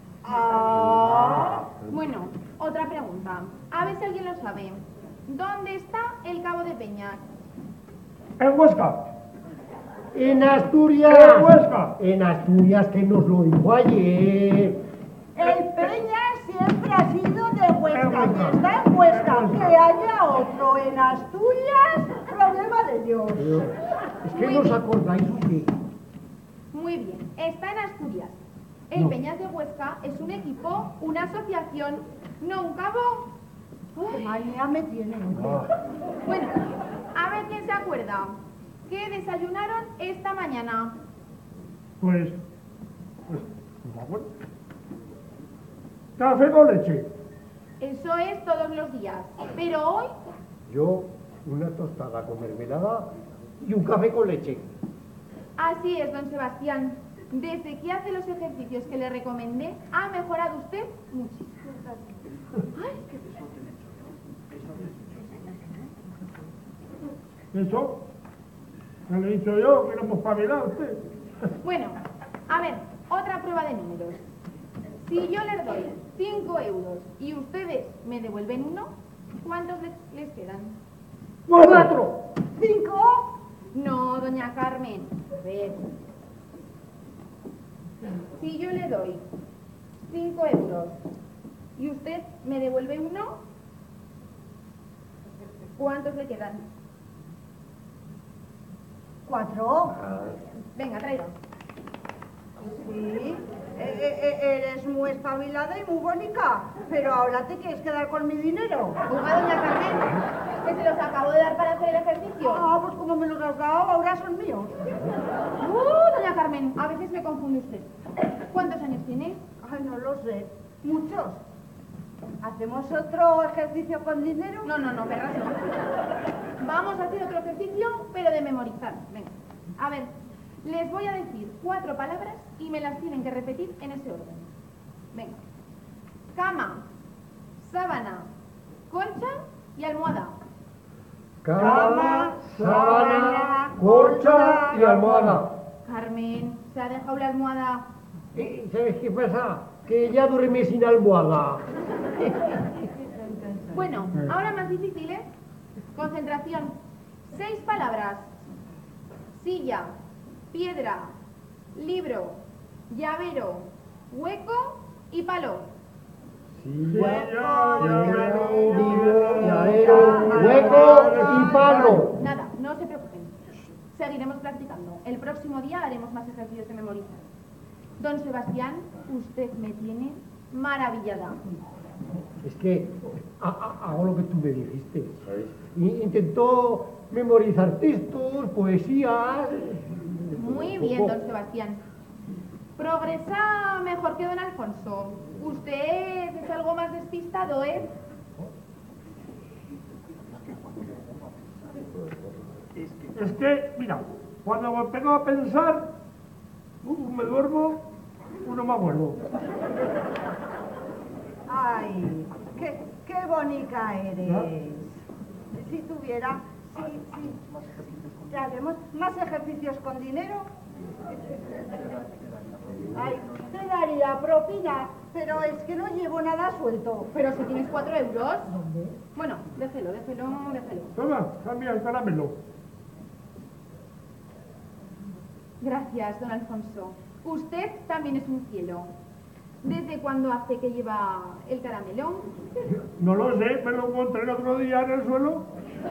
Bueno, otra pregunta. A ver si alguien lo sabe. ¿Dónde está el Cabo de Peñas?
En Huesca.
En Asturias.
En Huesca.
En Asturias, que nos lo dijo ayer.
El Peñas siempre ha sido de Huesca y está en Huesca. Que haya otro en Asturias, problema de Dios.
Es que no os acordáis usted.
Muy bien, está en Asturias. El Peñas de Huesca es un equipo, una asociación, no un cabo.
Qué manía me tiene.
Bueno, a ver quién se acuerda. ¿Qué desayunaron esta mañana?
Pues no me acuerdo. Café con leche.
Eso es todos los días. Pero hoy,
Yo, una tostada con mermelada y un café con leche.
así es, don Sebastián. Desde que hace los ejercicios que le recomendé, ha mejorado usted muchísimo. Ay, qué
¿Eso? ¿No le he dicho yo que no hemos espabilado a usted?
Bueno, a ver, otra prueba de números. Si yo les doy 5 euros y ustedes me devuelven 1, ¿cuántos les quedan?
4. 5.
No, doña Carmen. A ver. Si yo le doy 5 euros y usted me devuelve 1, ¿cuántos le quedan?
4.
Venga, tráelo.
Sí, eres muy espabilada y muy bonita, pero ahora te quieres quedar con mi dinero.
Oiga, doña Carmen, que se los acabo de dar para hacer el ejercicio.
Ah, pues como me los has dado, ahora son míos.
Doña Carmen, a veces me confunde usted. ¿Cuántos años tiene?
Ay, no lo sé. Muchos. ¿Hacemos otro ejercicio con dinero?
No, perras no. Vamos a hacer otro ejercicio, pero de memorizar. Venga, a ver, les voy a decir 4 palabras y me las tienen que repetir en ese orden. Venga. Cama, sábana, colcha y almohada.
Cama, sábana, colcha y almohada.
Carmen, se ha dejado la almohada.
¿Sabes qué pasa? Que ya duerme sin almohada.
Bueno, ahora más difícil, ¿eh? Concentración. 6 palabras. Silla, piedra, libro, llavero, hueco y palo.
Hueco y palo.
Nada, no se preocupen. Seguiremos practicando. El próximo día haremos más ejercicios de memorizar. Don Sebastián, usted me tiene maravillada.
Es que hago lo que tú me dijiste. Intentó memorizar textos, poesías.
Muy bien, don Sebastián. Progresa mejor que don Alfonso. Usted es algo más despistado, ¿eh?
Es que, mira, cuando me pego a pensar, me duermo, no me acuerdo.
Ay, qué bonita eres. Si tuviera, si haremos más ejercicios con dinero. Ay, te daría propina, pero es que no llevo nada suelto.
Pero si tienes 4 euros. Bueno, déjelo.
Toma, cambia el caramelo.
Gracias, don Alfonso. Usted también es un cielo. ¿Desde cuándo hace que lleva el caramelón?
No lo sé, me lo encontré el otro día en el suelo.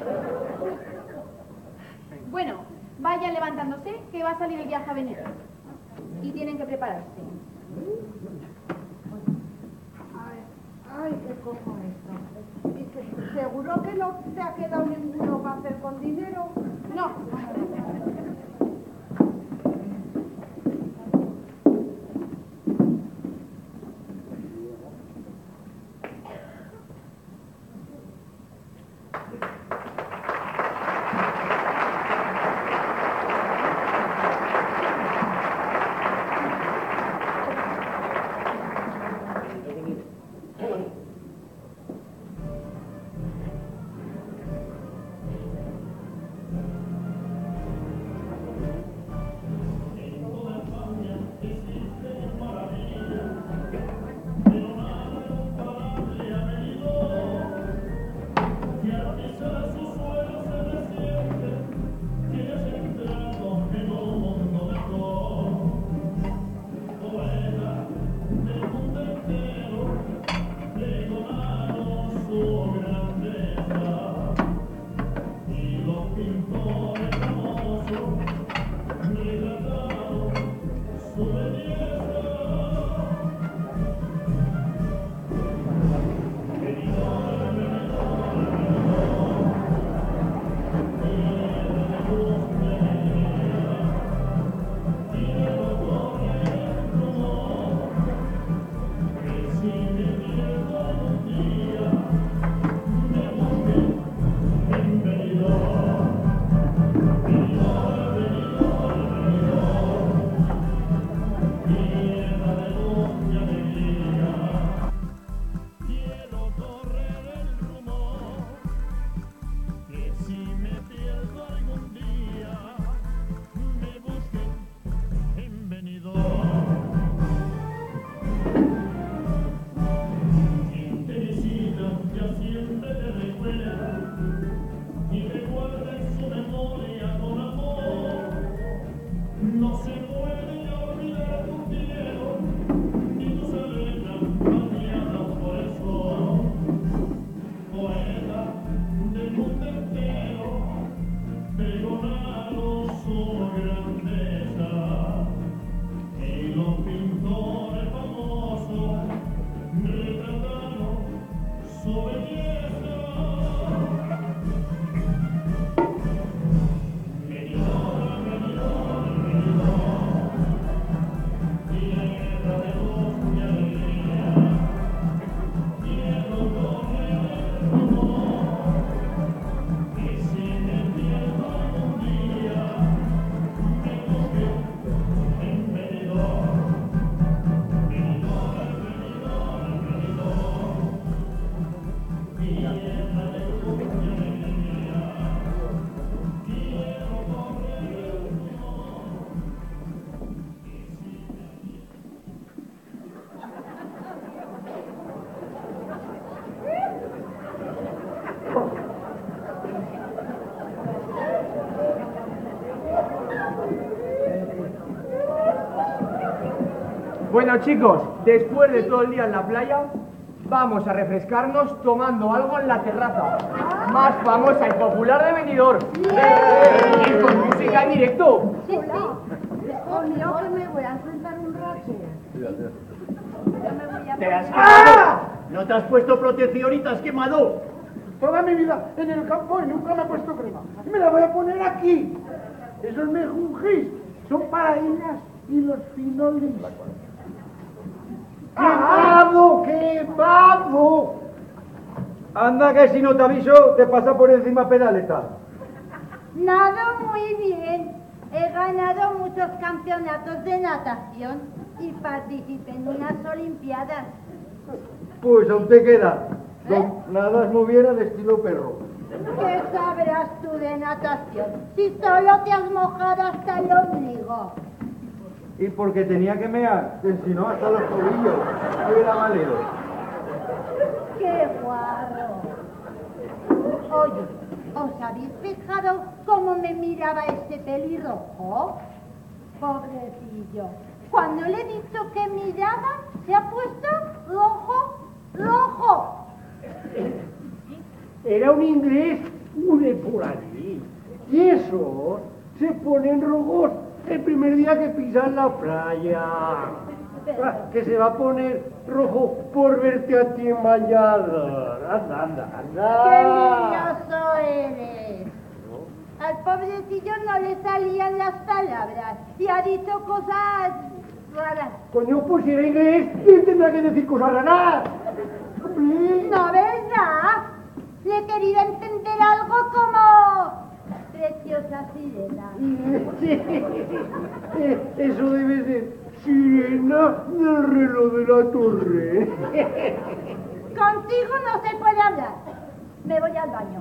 Bueno, vayan levantándose, que va a salir el viaje a Benidorm. Y tienen que prepararse.
Ay, qué cojo esto. ¿Y seguro que no te ha quedado ninguno para hacer con dinero?
No.
Bueno, chicos, después de todo el día en la playa, vamos a refrescarnos tomando algo en la terraza más famosa y popular de Benidorm. Y con música en directo.
Sí, sí. Yo que me voy a enfrentar un rato.
¿Te has quemado? ¿No te has puesto protección y te has quemado?
Toda mi vida en el campo y nunca me he puesto crema. Me la voy a poner aquí. Esos mejunjis son para ellas y los finolis. ¡Quemado! ¡Quemado!
Anda que si no te aviso, te pasa por encima pedaleta.
Nado muy bien. He ganado muchos campeonatos de natación y participé en unas olimpiadas.
Pues aún te queda. Nadas muy bien al estilo perro.
¿Qué sabrás tú de natación si solo te has mojado hasta el ombligo?
Y porque tenía que mear, que si no hasta los tobillos. ¿Qué hubiera valido?
¡Qué guarro! Oye, ¿os habéis fijado cómo me miraba este pelirrojo? Pobrecillo. Cuando le he dicho que miraba, se ha puesto rojo, rojo.
Era un inglés muy de por allí. Y eso se ponen rojos el primer día que pisan la playa. Que se va a poner rojo por verte a ti en bañador. Anda, anda, anda.
¡Qué envidioso eres! Al pobrecillo no le salían las palabras y ha dicho cosas raras.
Coño, pues si era inglés, ¿quién tendrá que decir cosas raras?
¿No, verdad? Le he querido entender algo como... preciosa sirena.
Eso debe ser sirena del reloj de la torre.
Contigo no se puede hablar. Me voy al baño.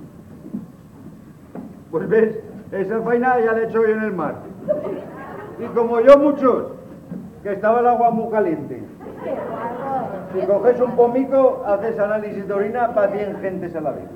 Pues ves, esa faena ya la he hecho yo en el mar. Y como yo muchos, que estaba el agua muy caliente.
¡Qué guarro!
Si coges un pomico, haces análisis de orina para 100 gentes a la vez.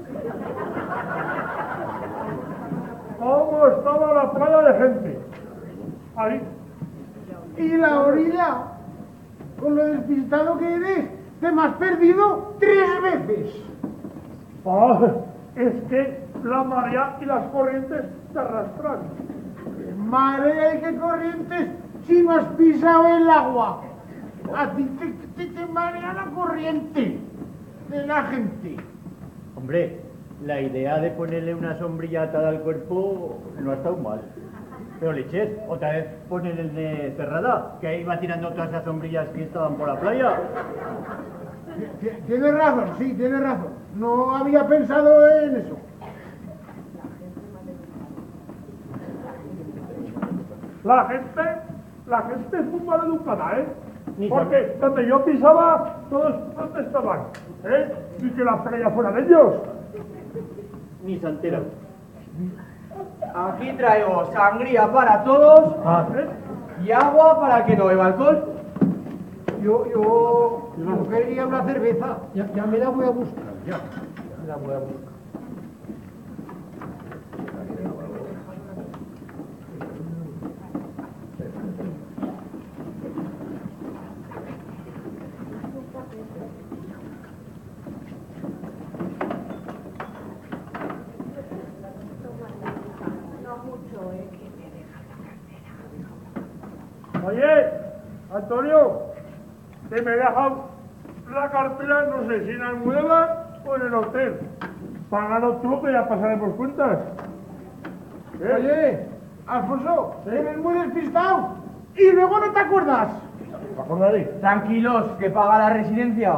¿Cómo estaba la playa de gente? Ahí.
Y la orilla, con lo despistado que eres, te me has perdido 3 veces.
Ah, es que la marea y las corrientes te arrastran.
Marea y qué corrientes si no has pisado el agua. A ti te marea la corriente de la gente.
Hombre, la idea de ponerle una sombrilla atada al cuerpo no ha estado mal. Pero leches, otra vez ponen el de cerrada, que ahí va tirando todas esas sombrillas que estaban por la playa.
Tienes razón, sí, tienes razón. No había pensado en eso.
La gente es muy mal educada, ¿eh? Porque donde yo pisaba, todos protestaban, ¿eh? Y que la playa fuera de ellos.
Ni se enteran.
Aquí traigo sangría para todos y agua para el que no beba alcohol.
Yo quería una cerveza. Ya me la voy a buscar, ya. Me la voy a buscar.
Oye, Antonio, que me dejan la cartera, no sé si en Almudena o en el hotel. Págalo tú, que ya pasaremos cuentas.
Oye, Alfonso, eres muy despistado y luego no te acuerdas.
¿Me acordaré?
Tranquilos, que paga la residencia.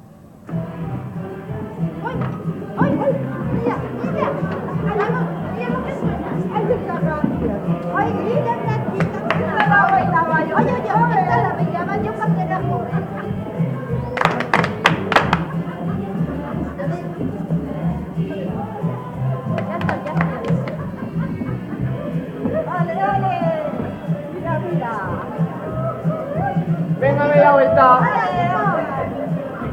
¡Ay, ay! ¡Mira, mira! ¡Mira lo que suena! ¡Ay, muchas gracias! ¡Ay, mira, Blanquita! ¡Está la bailaba yo! ¡Oye, oye! ¡Esta la bailaba yo cuando era joven! Ya está, ya está. ¡Vale, vale! ¡Mira, mira!
Venga, media vuelta.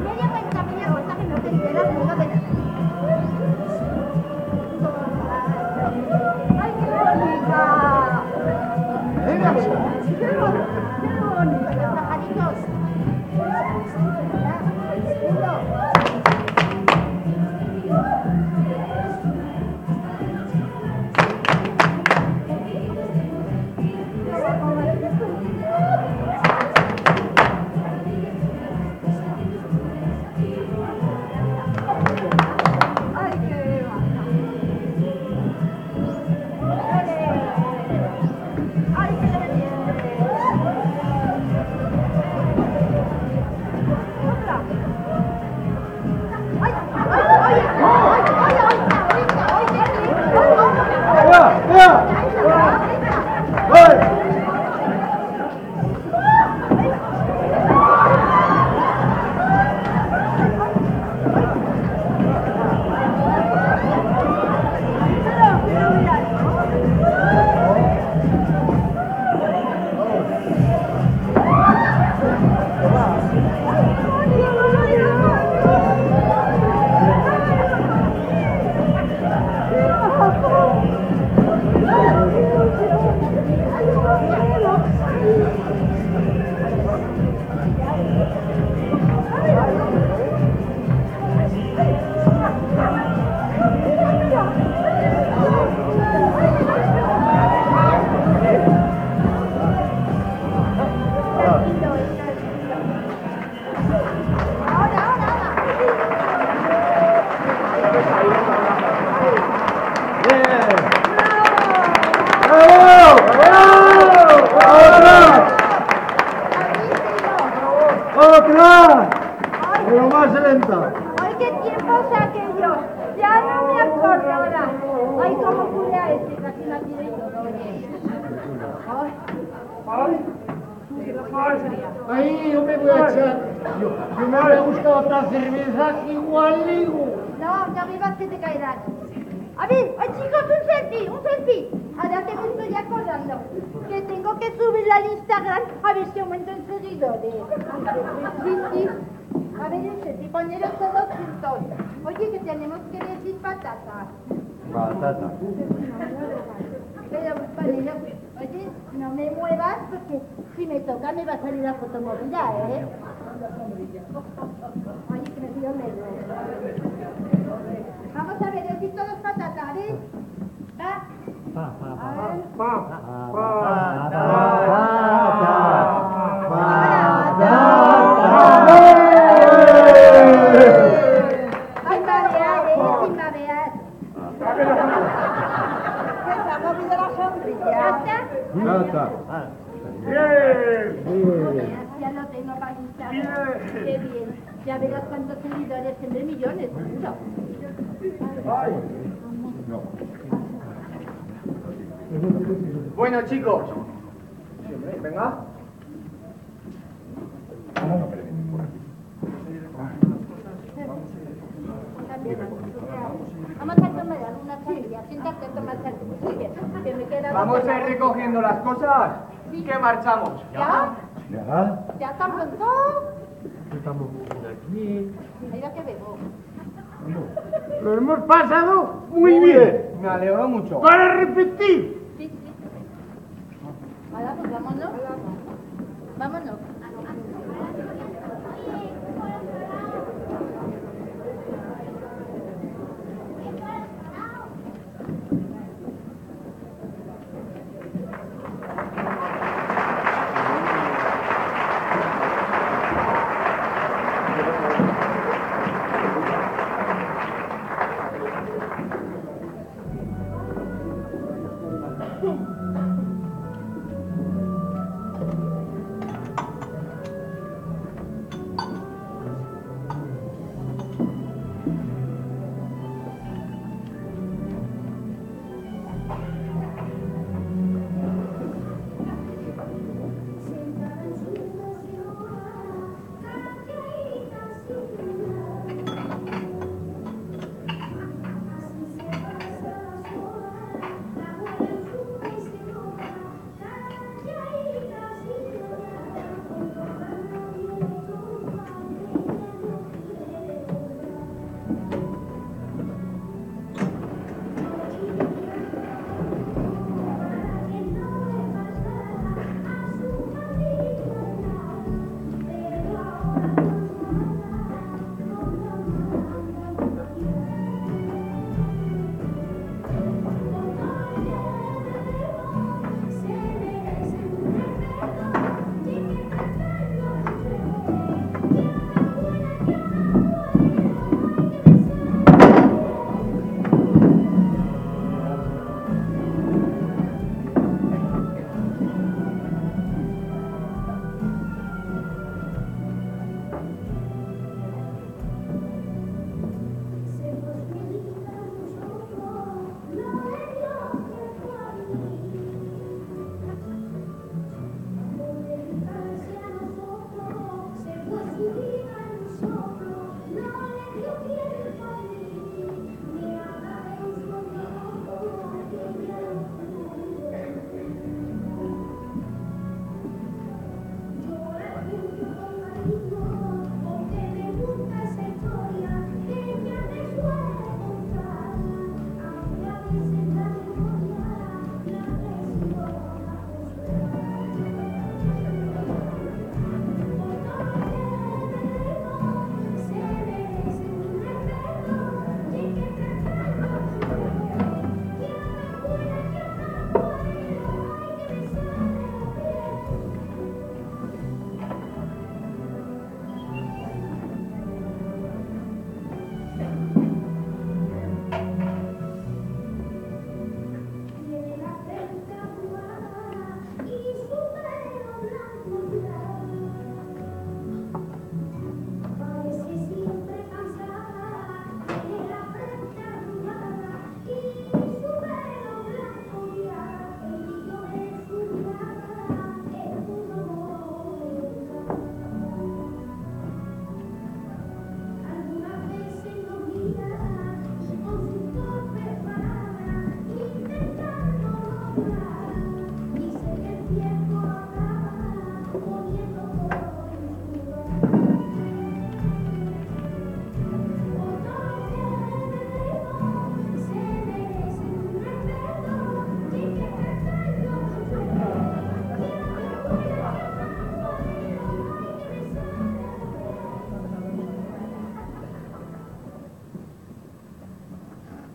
¡Otra! Pero más lenta.
¡Ay, qué tiempos aquellos! Ya no me acordaba. ¡Ay, cómo pude a este! Casi la tiré y todo, oye.
Ahí yo me voy a echar. Yo me habría gustado otra cerveza igual digo.
No, no vivas que te caerás. A ver, ay, chicos, un selfie, un selfie. Ahora que me estoy acordando que tengo que subirlo al Instagram a ver si aumento en seguidores. Sí, sí. A ver, el selfie, poneros todos juntos. Oye, que tenemos que decir patata.
Patata.
Pero, Panelo, oye, no me muevas porque si me toca me va a salir la foto movida, ¿eh? Oye, que me pido medio. Vamos a ver, decir todos patata, ¿ves? Va. Sin babear, sin babear. Se ha movido la sombrilla.
Ya está.
Ya lo tengo para Instagram. Qué bien. Ya verás cuántos seguidores tendré, millones, seguro.
Bueno, chicos. Venga.
Vamos a tomar alguna sangría. Siéntate a tomar sangría. Muy bien. Que me queda
Vamos a ir recogiendo las cosas. Y que marchamos.
¿Ya?
¿Ya?
¿Ya tan pronto?
Estamos aquí.
Mira que bebo.
Lo hemos pasado muy bien.
Me alegro mucho.
Para repetir.
Sí, sí. Ahora, pues vámonos. Vámonos.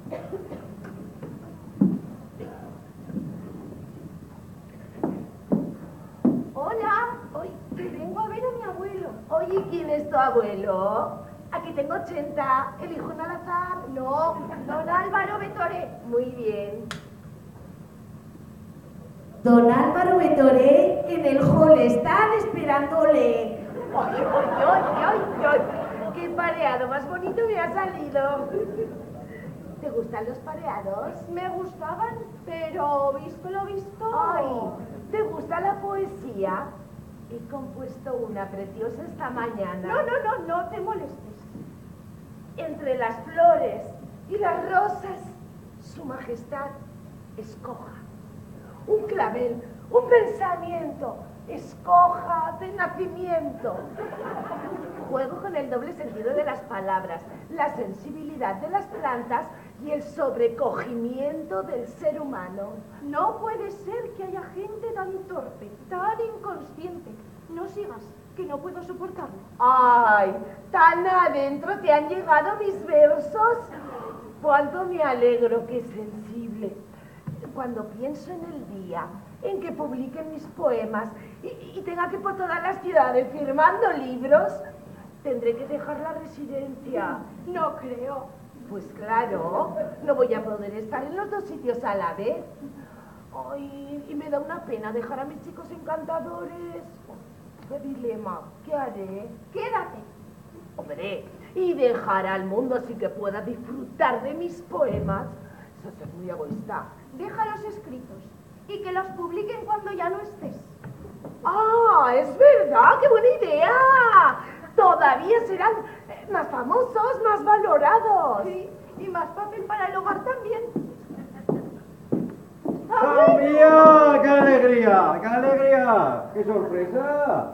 Hola, hoy vengo a ver a mi abuelo. Oye, ¿quién es tu abuelo? Aquí tengo 80, elijo un al azar. No, don Álvaro Betoré. Muy bien. Don Álvaro Betoré en el hall están esperándole. ¡Ay, ay, ay, ay, ay! ¡Qué pareado más bonito me ha salido! ¿Te gustan los pareados?
Me gustaban, pero visto lo visto...
Ay, ¿te gusta la poesía? He compuesto una preciosa esta mañana.
No te molestes.
Entre las flores y las rosas, su majestad escoja. Un clavel, un pensamiento, escoja de nacimiento. Juego con el doble sentido de las palabras, la sensibilidad de las plantas y el sobrecogimiento del ser humano.
No puede ser que haya gente tan torpe, tan inconsciente. No sigas, que no puedo soportarlo.
¡Ay! ¿Tan adentro te han llegado mis versos? ¡Cuánto me alegro! ¡Qué sensible! Cuando pienso en el día en que publiquen mis poemas y tenga que por todas las ciudades firmando libros, tendré que dejar la residencia.
No creo.
Pues claro, no voy a poder estar en los dos sitios a la vez. Ay, y me da una pena dejar a mis chicos encantadores. ¡Qué dilema! ¿Qué haré?
Quédate.
Hombre, y dejar al mundo así que pueda disfrutar de mis poemas. Eso es muy egoísta.
Déjalos escritos y que los publiquen cuando ya no estés.
¡Ah, es verdad! ¡Qué buena idea! Todavía serán más famosos, más valorados.
Sí, y más fácil para el hogar también.
¡Mía! ¡Qué alegría! ¡Qué alegría! ¡Qué sorpresa!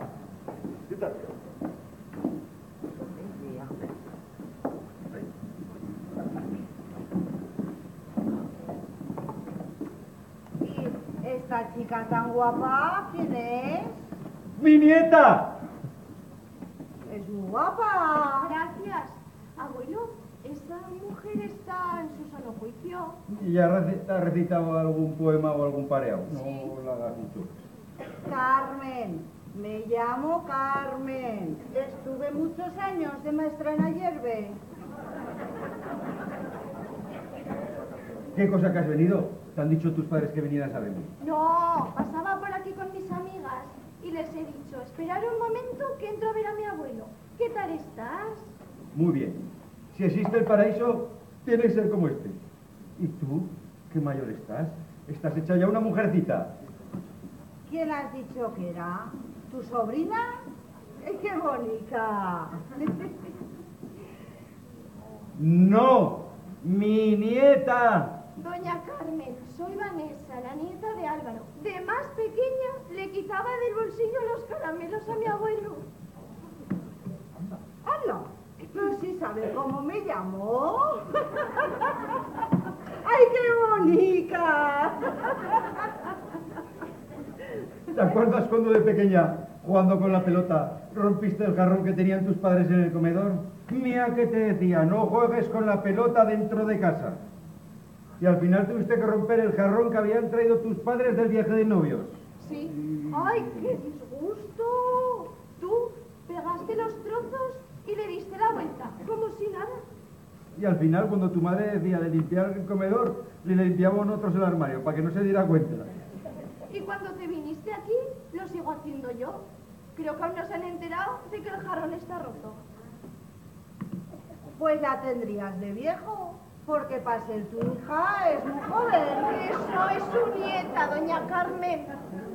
¿Y esta chica tan guapa, quién es?
¡Mi nieta!
Es muy guapa.
Gracias. Abuelo, esa mujer está en su sano juicio.
¿Y ya ha recitado algún poema o algún pareado?
Sí.
No lo hagas mucho.
Carmen, me llamo Carmen. Estuve muchos años de maestra en Ayerbe.
¿Qué cosa que has venido? ¿Te han dicho tus padres que vinieras a verme?
No, pasaba por aquí con mis amigas y les he dicho, esperar un momento que entro a ver a mi abuelo. ¿Qué tal estás?
Muy bien. Si existe el paraíso, tiene que ser como este. ¿Y tú? ¿Qué mayor estás? Estás hecha ya una mujercita.
¿Quién has dicho que era? ¿Tu sobrina? ¡Qué bonita!
¡No! ¡Mi nieta!
Doña Carmen, soy Vanessa, la nieta de Álvaro. De más pequeña le quitaba del bolsillo los caramelos a mi abuelo.
¡Hala! Pero sí sabe cómo me llamó. ¡Ay, qué bonita!
¿Te acuerdas cuando de pequeña, jugando con la pelota, rompiste el jarrón que tenían tus padres en el comedor? Mía, que te decía, no juegues con la pelota dentro de casa. Y al final tuviste que romper el jarrón que habían traído tus padres del viaje de novios.
Sí. ¡Ay, qué disgusto! Tú pegaste los trozos y le diste la vuelta, como si nada.
Y al final, cuando tu madre decía de limpiar el comedor, le limpiaban nosotros el armario, para que no se diera cuenta.
Y cuando te viniste aquí, lo sigo haciendo yo. Creo que aún no se han enterado de que el jarrón está roto.
Pues la tendrías de viejo, porque para ser tu hija es muy joven.
Eso es su nieta, doña Carmen.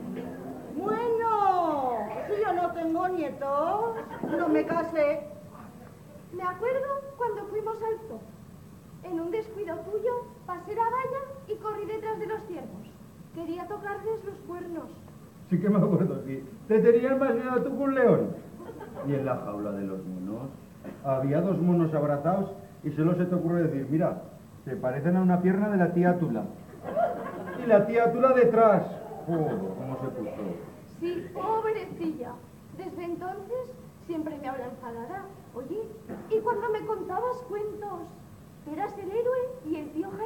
Bueno, si yo no tengo nietos, no me casé.
Me acuerdo cuando fuimos al zoo. En un descuido tuyo, pasé la valla y corrí detrás de los ciervos. Quería tocarles los cuernos.
Sí que me acuerdo, sí. Te tenías más miedo tú que un león. Y en la jaula de los monos había dos monos abrazados y solo se te ocurre decir, mira, se parecen a una pierna de la tía Tula. Y la tía Tula detrás. ¡Joder, cómo se puso!
Sí, pobrecilla. Desde entonces siempre me habla enfadada. Oye, ¿y cuando me contabas cuentos? Eras el héroe y el tío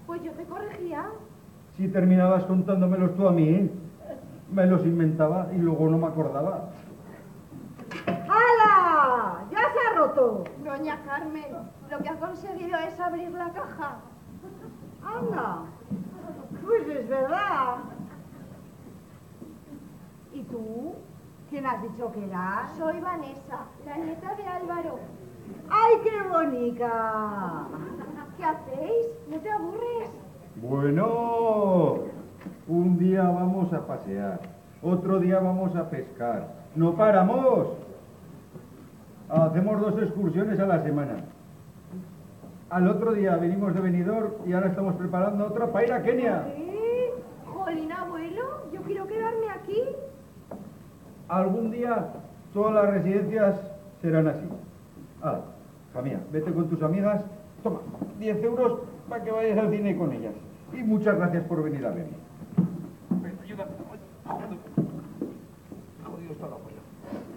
Pues yo te corregía.
Si terminabas contándomelos tú a mí, me los inventaba y luego no me acordaba.
¡Hala! ¡Ya se ha roto!
Doña Carmen, lo que ha conseguido es abrir la caja.
¡Anda! Pues es verdad. ¿Y tú? ¿Quién has dicho que eras?
Soy Vanessa, la nieta de Álvaro.
¡Ay, qué bonita!
¿Qué hacéis? ¿No te aburres?
Bueno, un día vamos a pasear, otro día vamos a pescar. ¡No paramos! Hacemos 2 excursiones a la semana. Al otro día venimos de Benidorm y ahora estamos preparando otra para ir a Kenia.
¿Qué? Jolín, abuelo, yo quiero quedarme aquí.
Algún día todas las residencias serán así. Ah, Jamía, vete con tus amigas. Toma, 10 euros para que vayas al cine con ellas. Y muchas gracias por venir a verme. Ven, ayúdame. Jodido está la abuela.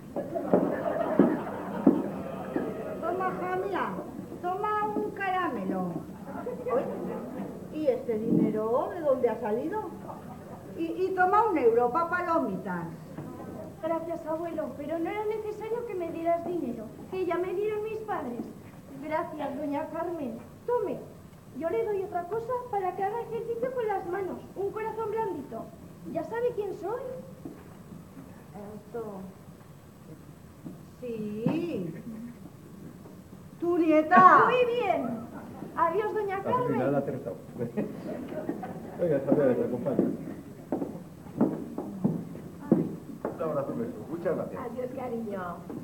Toma, Jamia, toma un caramelo. Oye, ¿y este dinero de dónde ha salido? Y toma 1 euro para palomitas.
Gracias, abuelo, pero no era necesario que me dieras dinero, que ya me dieron mis padres. Gracias, doña Carmen. Tome, yo le doy otra cosa para que haga ejercicio con las manos, un corazón blandito. ¿Ya sabe quién soy?
Esto... Sí. ¿Tu nieta?
Muy bien. Adiós, doña Carmen.
Al final ha acertado. Venga, hasta luego, te acompaño. Un abrazo, beso. Muchas gracias.
Adiós, cariño.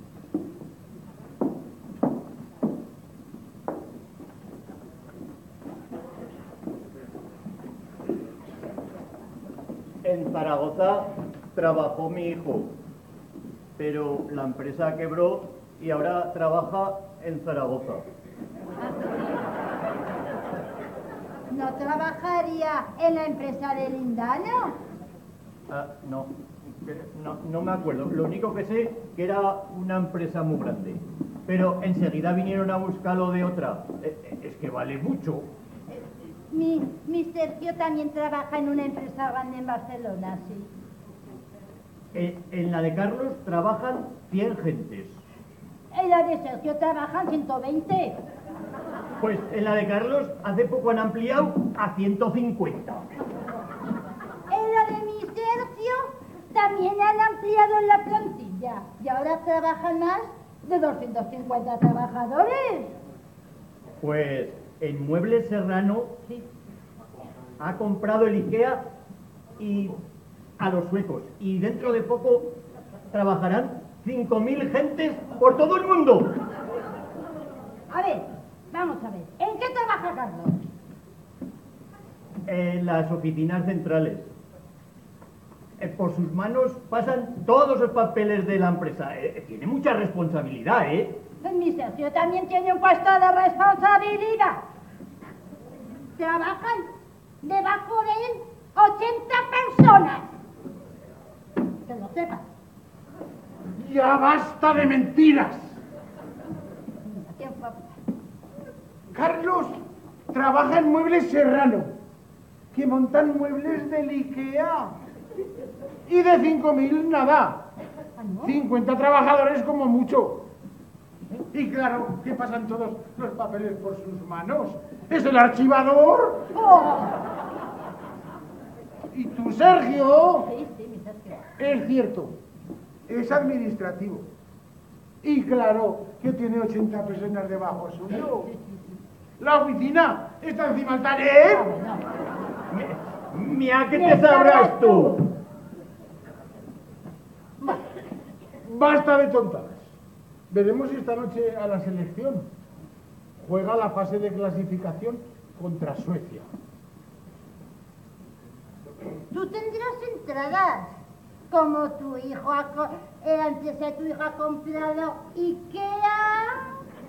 En Zaragoza trabajó mi hijo, pero la empresa quebró y ahora trabaja en Zaragoza.
¿No trabajaría en la empresa de Lindano?
Ah, no me acuerdo. Lo único que sé que era una empresa muy grande. Pero enseguida vinieron a buscarlo de otra. Es que vale mucho.
Mi Sergio también trabaja en una empresa grande en Barcelona, sí.
En la de Carlos trabajan 100 gentes.
En la de Sergio trabajan 120.
Pues en la de Carlos hace poco han ampliado a 150.
En la de mi Sergio también han ampliado la plantilla y ahora trabajan más de 250 trabajadores.
Pues en Muebles Serrano ha comprado el IKEA y a los suecos. Y dentro de poco trabajarán 5.000 gentes por todo el mundo.
A ver, vamos a ver. ¿En qué trabaja Carlos?
En las oficinas centrales. Por sus manos pasan todos los papeles de la empresa. Tiene mucha responsabilidad, ¿eh?
Mi Sergio también tiene un puesto de responsabilidad. Trabajan debajo de él 80 personas. Que lo sepas.
¡Ya basta de mentiras! Carlos trabaja en Muebles Serrano, que montan muebles del IKEA. Y de 5.000 nada. 50 trabajadores como mucho. Y claro, que pasan todos los papeles por sus manos. ¡Es el archivador!
Oh.
Y tú, Sergio,
Sí, mi Sergio.
es cierto, es administrativo. Y claro, que tiene 80 personas debajo suyo. La oficina está encima del taller.
Mira, ¿qué te sabrás tú?
Basta de tontadas. Veremos esta noche a la selección. Juega la fase de clasificación contra Suecia.
Tú tendrás entradas. Como tu hijo la empresa de tu hijo ha comprado IKEA.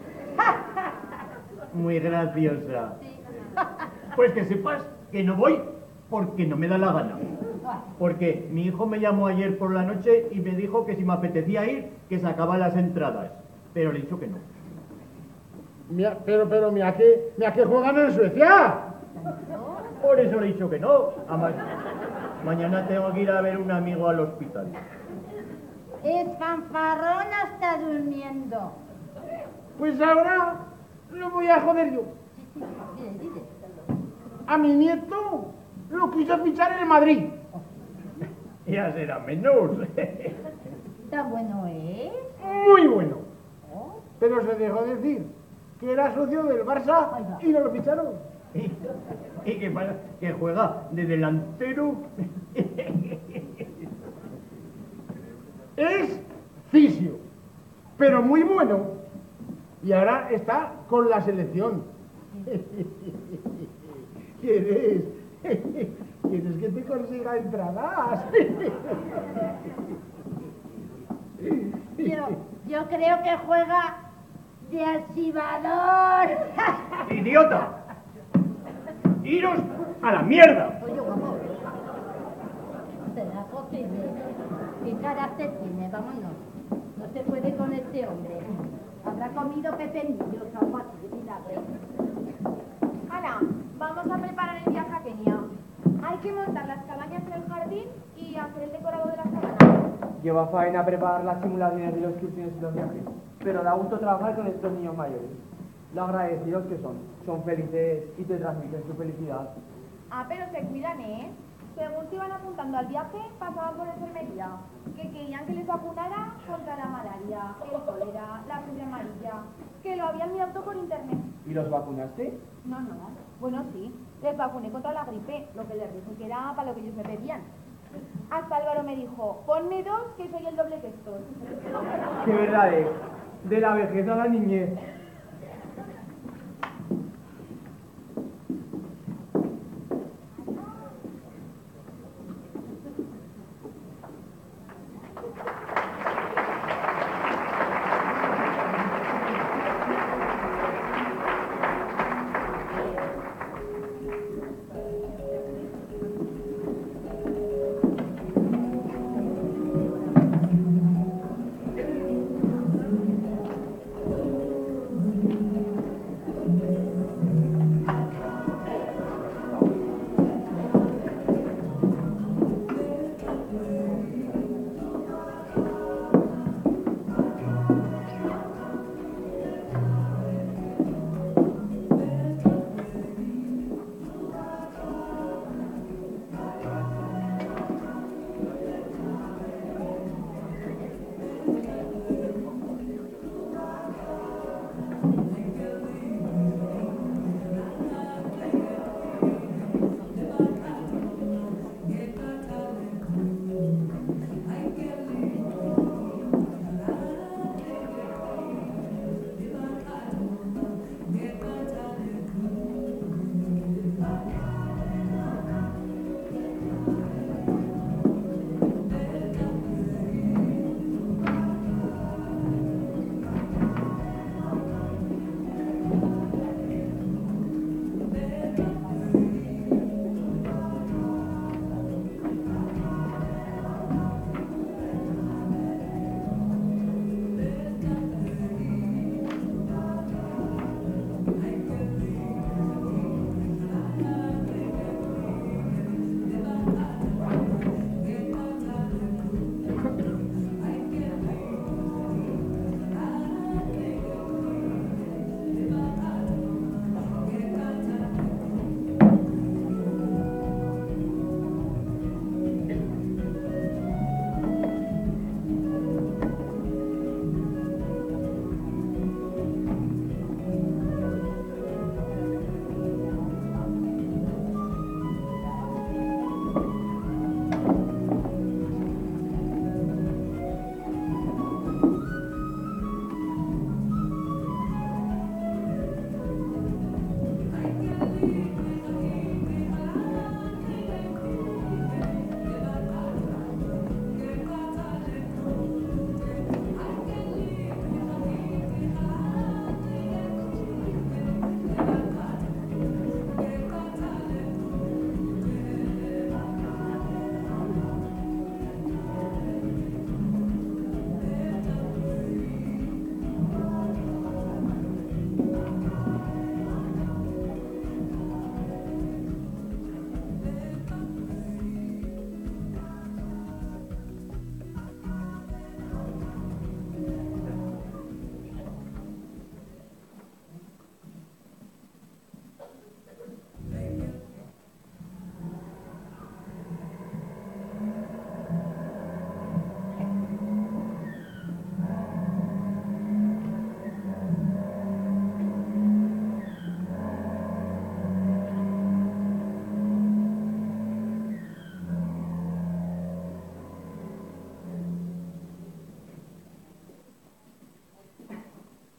Muy graciosa. Pues que sepas que no voy porque no me da la gana. Porque mi hijo me llamó ayer por la noche y me dijo que si me apetecía ir, que sacaba las entradas. Pero le he dicho que no.
Pero mira que juegan en Suecia.
tanto?
Por eso le he dicho que no. Además, mañana tengo que ir a ver a un amigo al hospital.
Es fanfarrón hasta durmiendo.
Pues ahora lo voy a joder yo.
Dile.
A mi nieto lo quiso fichar en el Madrid.
Ya será menos.
¿Tan bueno es?
Muy bueno. Pero se dejó decir que era socio del Barça y no lo ficharon.
¿Y qué pasa? ¿Que juega de delantero?
Es fisio, pero muy bueno. Y ahora está con la selección. ¿Quieres que te consiga entradas?
Yo creo que juega de archivador.
¡Idiota! ¡Iros a la mierda!
Oye, guapo. ¿Será posible? ¿Qué carácter tiene? Vámonos. No se puede con este hombre. Habrá comido pepinillos o algo así, milagro.
¡Hala! Vamos a preparar el viaje a Kenia. Hay que montar las cabañas en el jardín y hacer el decorado de la sabana.
Lleva faena preparar las simulaciones de los excursiones y los viajes, pero da gusto trabajar con estos niños mayores. Lo agradecidos que son felices y te transmiten su felicidad.
Ah, pero se cuidan, ¿eh? Según se iban apuntando al viaje, pasaban por enfermería, que querían que les vacunara contra la malaria, el cólera, la fiebre amarilla, que lo habían mirado todo por internet.
¿Y los vacunaste?
No. Bueno, sí, les vacuné contra la gripe, lo que les dije que era para lo que ellos me pedían. Hasta Álvaro me dijo, ponme 2, que soy el doble que estos.
¡Qué verdad es! De la vejez a la niñez.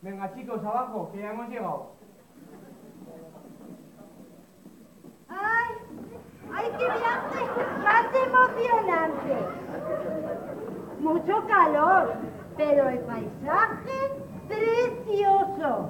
Venga, chicos, abajo, que ya hemos llegado.
¡Ay! ¡Ay, qué viaje más emocionante! Mucho calor, pero el paisaje precioso.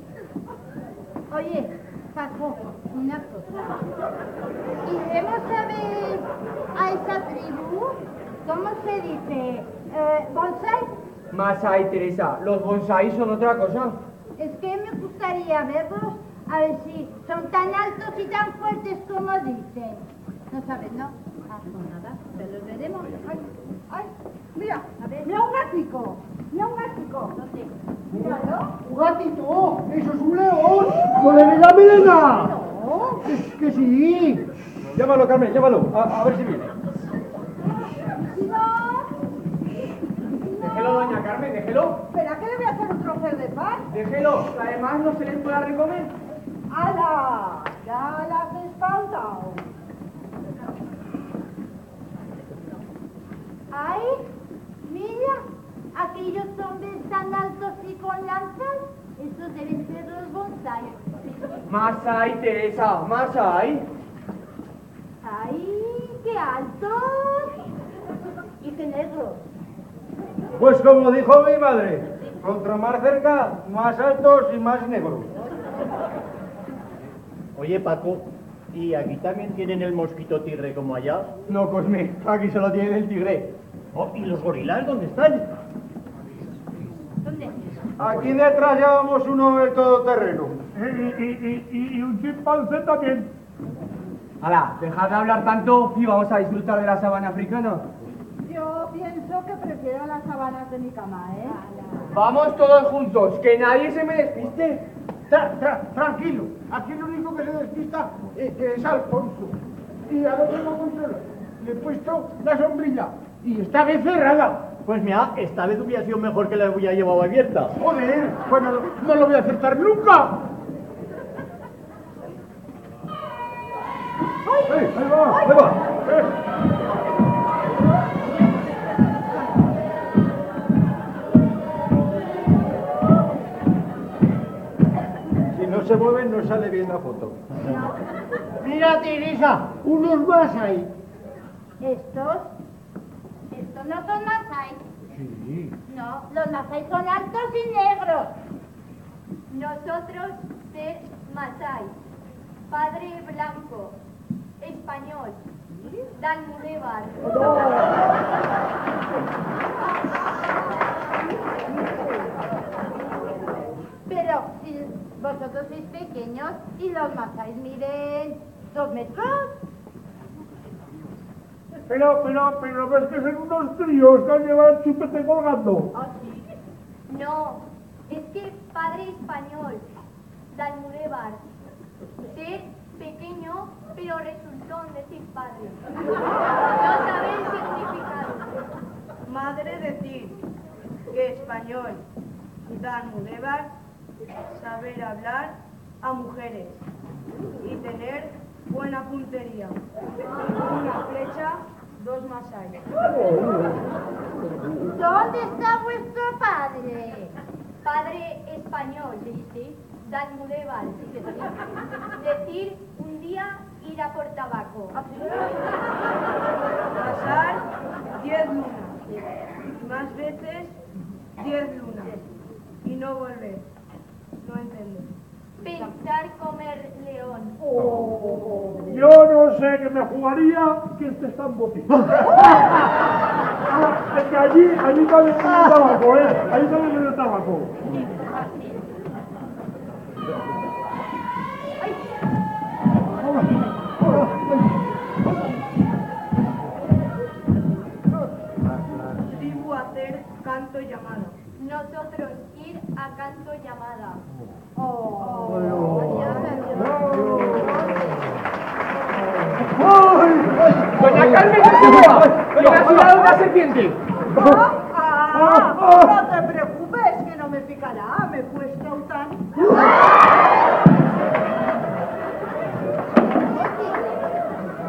Oye, Paco, una cosa. ¿Iremos a ver a esa tribu? ¿Cómo se dice? ¿Bonsai?
Masai, Teresa, los bonsáis son otra cosa.
Es que me gustaría verlos, a ver si son tan altos y tan fuertes como dicen. No sabes, ¿no? Ah, pues nada, pero los veremos. Ay, ay, mira, a ver. Mira un gatico, mira un gatico. ¿Dónde? Míralo.
¡Un gatito! ¡Eso es un león! ¡No le ves la melena!
No.
Que sí!
Llámalo, Carmen, llámalo. A ver si viene.
Déjelo, doña Carmen, déjelo.
Espera, que le voy a hacer un trozo de pan.
Déjelo, que además no se les pueda recomer.
¡Hala! Ya las has espantado. ¡Ay! Mira, aquellos hombres tan altos y con lanzas, esos deben ser los bonsai.
Masai, Teresa, Masai.
¡Ay! ¡Qué altos! Y qué negros.
Pues como dijo mi madre, contra más cerca, más altos y más negros.
Oye, Paco, ¿y aquí también tienen el mosquito tigre como allá?
No, Cosme, aquí solo tienen el tigre.
Oh, ¿y los gorilas dónde están?
¿Dónde?
Aquí detrás llevamos uno del todoterreno.
Y un chimpancé también.
Hala, dejad de hablar tanto y vamos a disfrutar de la sabana africana.
Yo pienso que prefiero las sabanas de mi cama, ¿eh?
Vamos todos juntos, que nadie se me despiste.
Tranquilo, aquí el único que se despista es Alfonso. Y ya lo tengo controlado. Le he puesto la sombrilla y esta vez cerrada.
Pues mira, esta vez hubiera sido mejor que la hubiera llevado abierta.
Joder, pues no lo voy a acertar nunca.
Ahí va, ahí va. Si no se mueven, no sale bien la foto.
Mira, Teresa, unos más ahí.
¿Estos? Estos no son masai.
Sí.
No, los masai son altos y negros.
Nosotros ser Masai, padre blanco, español, Dalmudebar.
Pero si vosotros sois pequeños y los masai miden 2 metros.
Pero ves que son unos tríos que han llevado el chupete colgando.
¿Ah, sí? No, es que padre español, Dalmudebar, ser pequeño, pero resultó decir padre. No sabe el significado.
Madre decir que español, Dalmudebar, saber hablar a mujeres y tener buena puntería. Una flecha, 2 masai.
¿Dónde está vuestro padre?
Padre español, dice, Dalmudebar, decir un día ir a por tabaco.
Pasar 10 lunas. Más veces 10 lunas. Y no volver. No entiendo.
Pensar comer león.
Yo no sé qué me jugaría que este está en botín. Es que allí también viene tabaco, ¿eh? Ahí también viene tabaco.
Tribu hacer canto llamada.
Nosotros ir a canto llamada.
¡Doña Carmen, que se mueva! ¡Que me ha tirado una serpiente!
No te preocupes, que no me picará, me he puesto tan...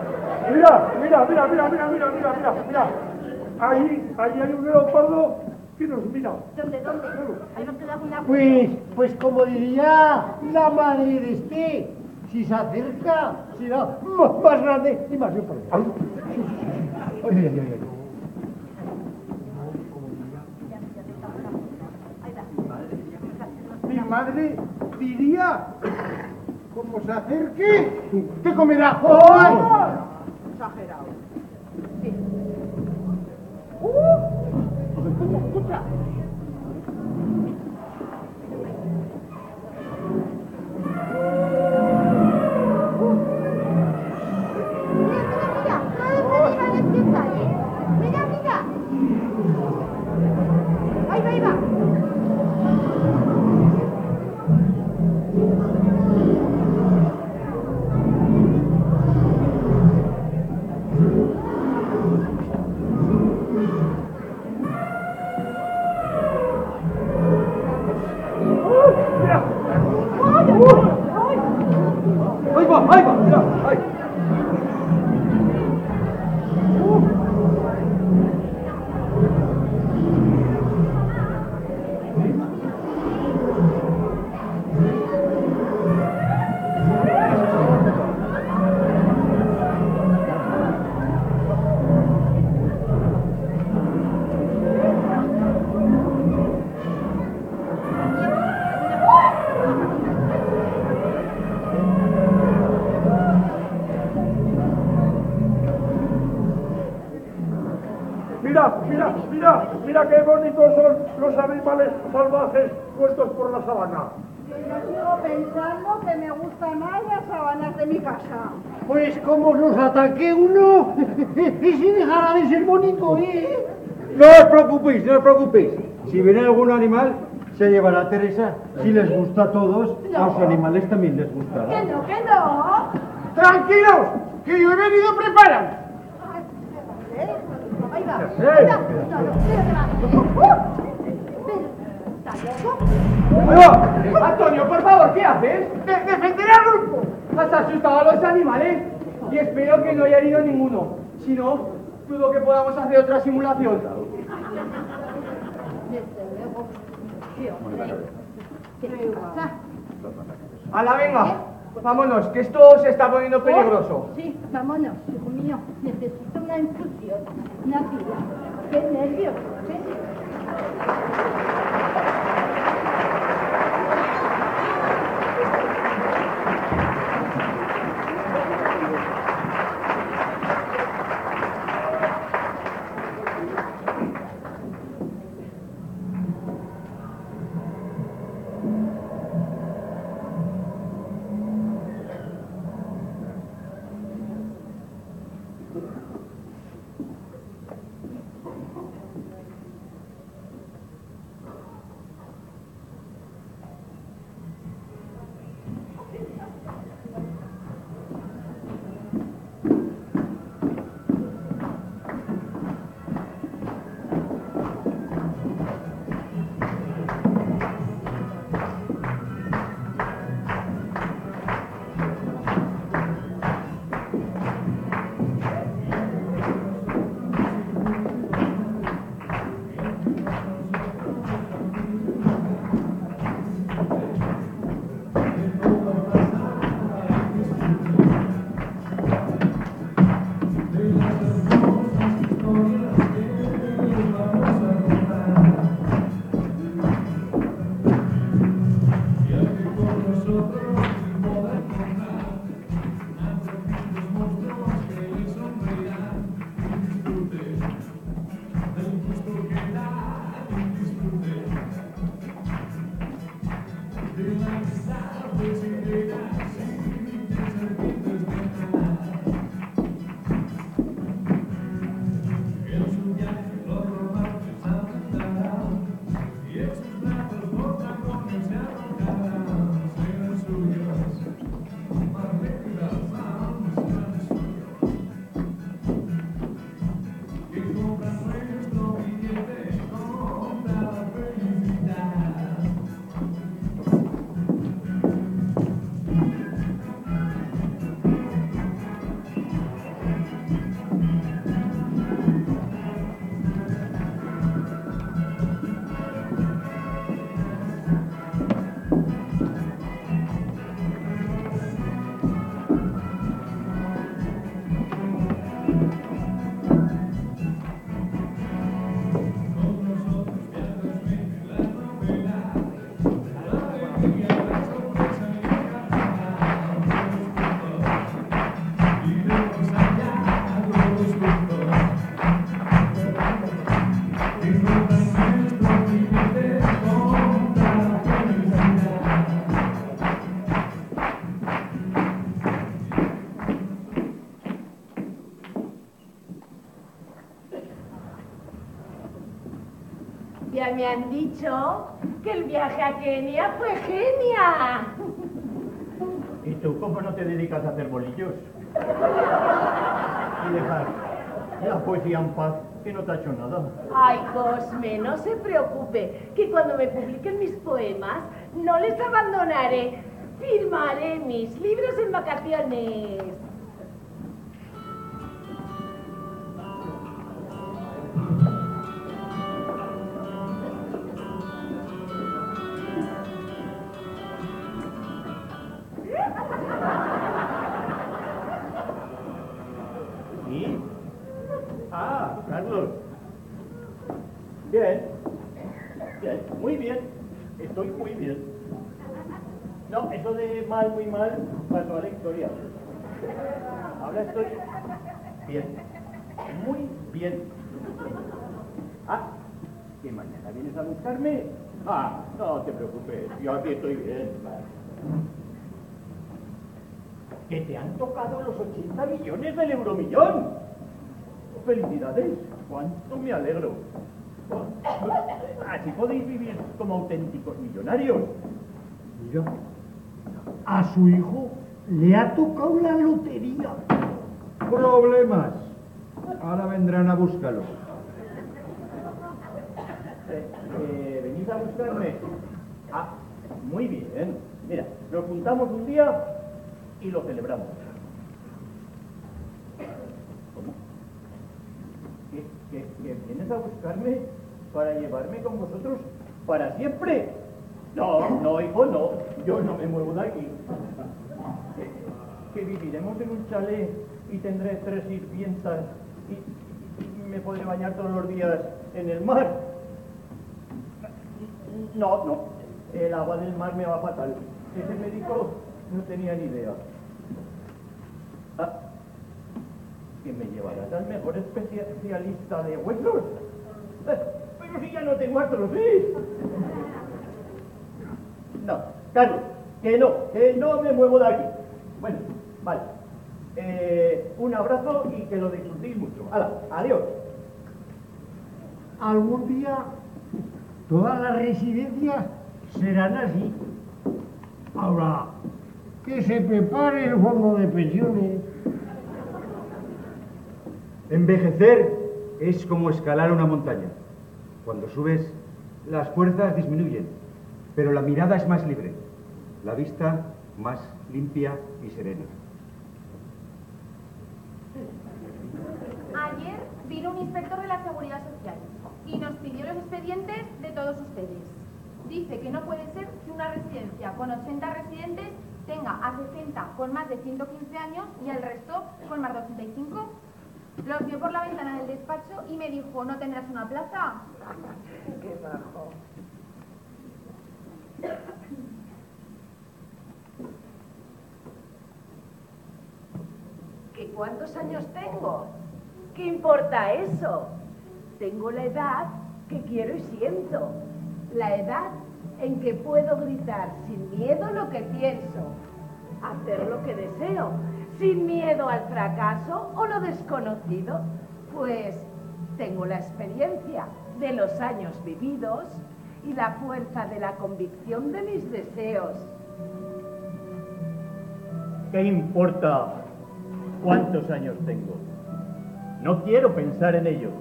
Mira. Ahí hay un leopardo ¿Quién nos mira?
¿Dónde? Ahí nos queda una...
Pues como diría la madre de este, si se acerca, será más grande y más bien por allá. Ay.
Mi madre diría, como se acerque, te comerá. ¡Ay!
Exagerado.
Escucha.
Mira. Ahí va.
Ahí va, mira, ahí.
Mira qué bonitos son los animales salvajes puestos por la sabana.
Yo sigo pensando que me gustan más las sabanas de mi casa.
Pues como nos ataque uno, y si dejara de ser bonito, ¿eh?
No os preocupéis. Si viene algún animal, se llevará a Teresa. Si les gusta a todos, a los animales también les gustará.
Que no.
Tranquilos, que yo he venido preparado.
Ahí va.
Antonio, por favor, ¿qué haces?
Defenderé al grupo.
Has asustado a los animales y espero que no haya herido ninguno. Si no, dudo que podamos hacer otra simulación. ¡Hala, venga! Vámonos, que esto se está poniendo peligroso.
Sí, vámonos, hijo mío. Necesito una infusión, una pila. ¡Qué nervios! ¿Sí?
me han dicho que el viaje a Kenia fue genia.
¿Y tú cómo no te dedicas a hacer bolillos? Y dejar la poesía en paz, que no te ha hecho nada.
Ay, Cosme, no se preocupe, que cuando me publiquen mis poemas no les abandonaré. Firmaré mis libros en vacaciones.
¿Y? Ah, Carlos. Bien. Bien, muy bien. Estoy muy bien. No, eso de mal, muy mal, pasó a la historia. Ahora estoy bien. Muy bien. Ah, ¿que mañana vienes a buscarme? Ah, no te preocupes, yo aquí estoy bien. Que te han tocado los 80 millones del Euromillón. ¡Felicidades! ¡Cuánto me alegro! Así podéis vivir como auténticos millonarios.
Mira, a su hijo le ha tocado la lotería.
Problemas. Ahora vendrán a buscarlo.
¿Venís a buscarme? Ah, muy bien. Mira, nos juntamos un día y lo celebramos. ¿Cómo? ¿Que vienes a buscarme para llevarme con vosotros para siempre? No, hijo, no. Yo no me muevo de aquí. Que viviremos en un chalet y tendré 3 sirvientas y me podré bañar todos los días en el mar. No. El agua del mar me va fatal. Ese médico no tenía ni idea. Ah, que me llevarás al mejor especialista de huesos. Pero si ya no tengo artrosis. No, Carlos, que no me muevo de aquí. Bueno, vale. Un abrazo y que lo disfrutéis mucho. ¡Hala! Adiós.
Algún día todas las residencias serán así. Ahora, que se prepare el fondo de pensiones.
Envejecer es como escalar una montaña. Cuando subes, las fuerzas disminuyen, pero la mirada es más libre, la vista más limpia y serena.
Ayer vino un inspector de la Seguridad Social y nos pidió los expedientes de todos ustedes. Dice que no puede ser que una residencia con 80 residentes tenga a 60 con más de 115 años y al resto con más de 85. Los vio por la ventana del despacho y me dijo, ¿no tendrás una plaza?
Qué bajo. ¿Que cuántos años tengo? ¿Qué importa eso? Tengo la edad que quiero y siento. La edad en que puedo gritar sin miedo lo que pienso. Hacer lo que deseo, sin miedo al fracaso o lo desconocido. Pues tengo la experiencia de los años vividos y la fuerza de la convicción de mis deseos.
¿Qué importa cuántos años tengo? No quiero pensar en ello.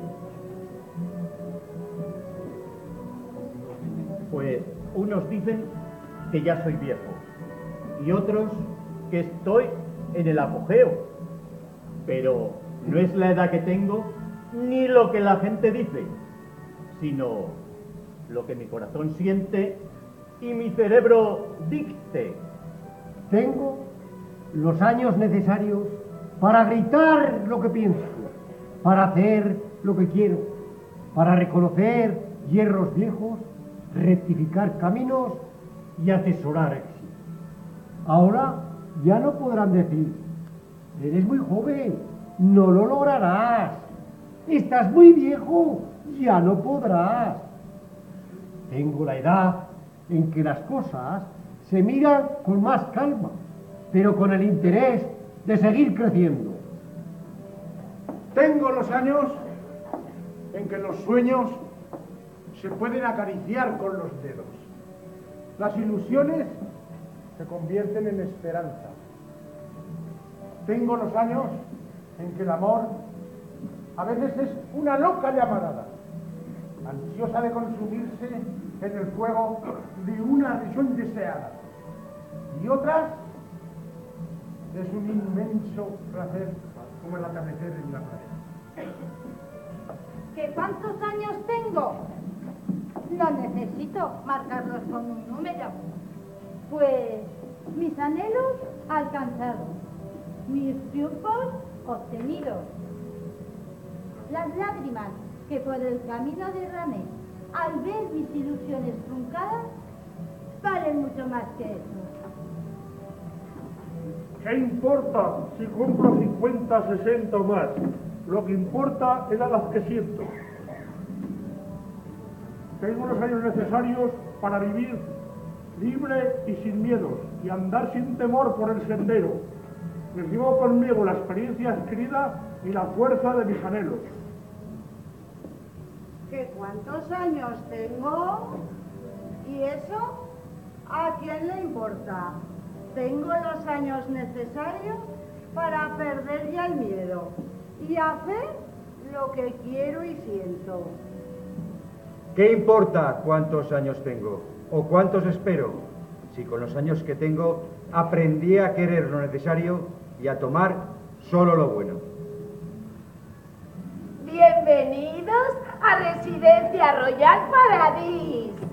Pues unos dicen que ya soy viejo y otros que estoy en el apogeo. Pero no es la edad que tengo ni lo que la gente dice, sino lo que mi corazón siente y mi cerebro dicte.
Tengo los años necesarios para gritar lo que pienso, para hacer lo que quiero, para reconocer hierros viejos, rectificar caminos y atesorar éxito. Ahora ya no podrán decir, eres muy joven, no lo lograrás, estás muy viejo, ya no podrás. Tengo la edad en que las cosas se miran con más calma, pero con el interés de seguir creciendo.
Tengo los años en que los sueños se pueden acariciar con los dedos. Las ilusiones se convierten en esperanza. Tengo los años en que el amor a veces es una loca llamarada, ansiosa de consumirse en el fuego de una risión deseada, y otras es un inmenso placer como el atardecer en una playa.
¿Qué cuántos años tengo? No necesito marcarlos con un número. Pues mis anhelos alcanzados, mis triunfos obtenidos. Las lágrimas que por el camino derramé al ver mis ilusiones truncadas valen mucho más que eso.
¿Qué importa si compro 50, 60 o más? Lo que importa es a las que siento. Tengo los años necesarios para vivir libre y sin miedos y andar sin temor por el sendero. Me llevo conmigo la experiencia adquirida y la fuerza de mis anhelos.
¿Qué cuántos años tengo? ¿Y eso a quién le importa? Tengo los años necesarios para perder ya el miedo y hacer lo que quiero y siento.
¿Qué importa cuántos años tengo o cuántos espero? Si con los años que tengo aprendí a querer lo necesario y a tomar solo lo bueno.
Bienvenidos a Residencia Royal Paradis.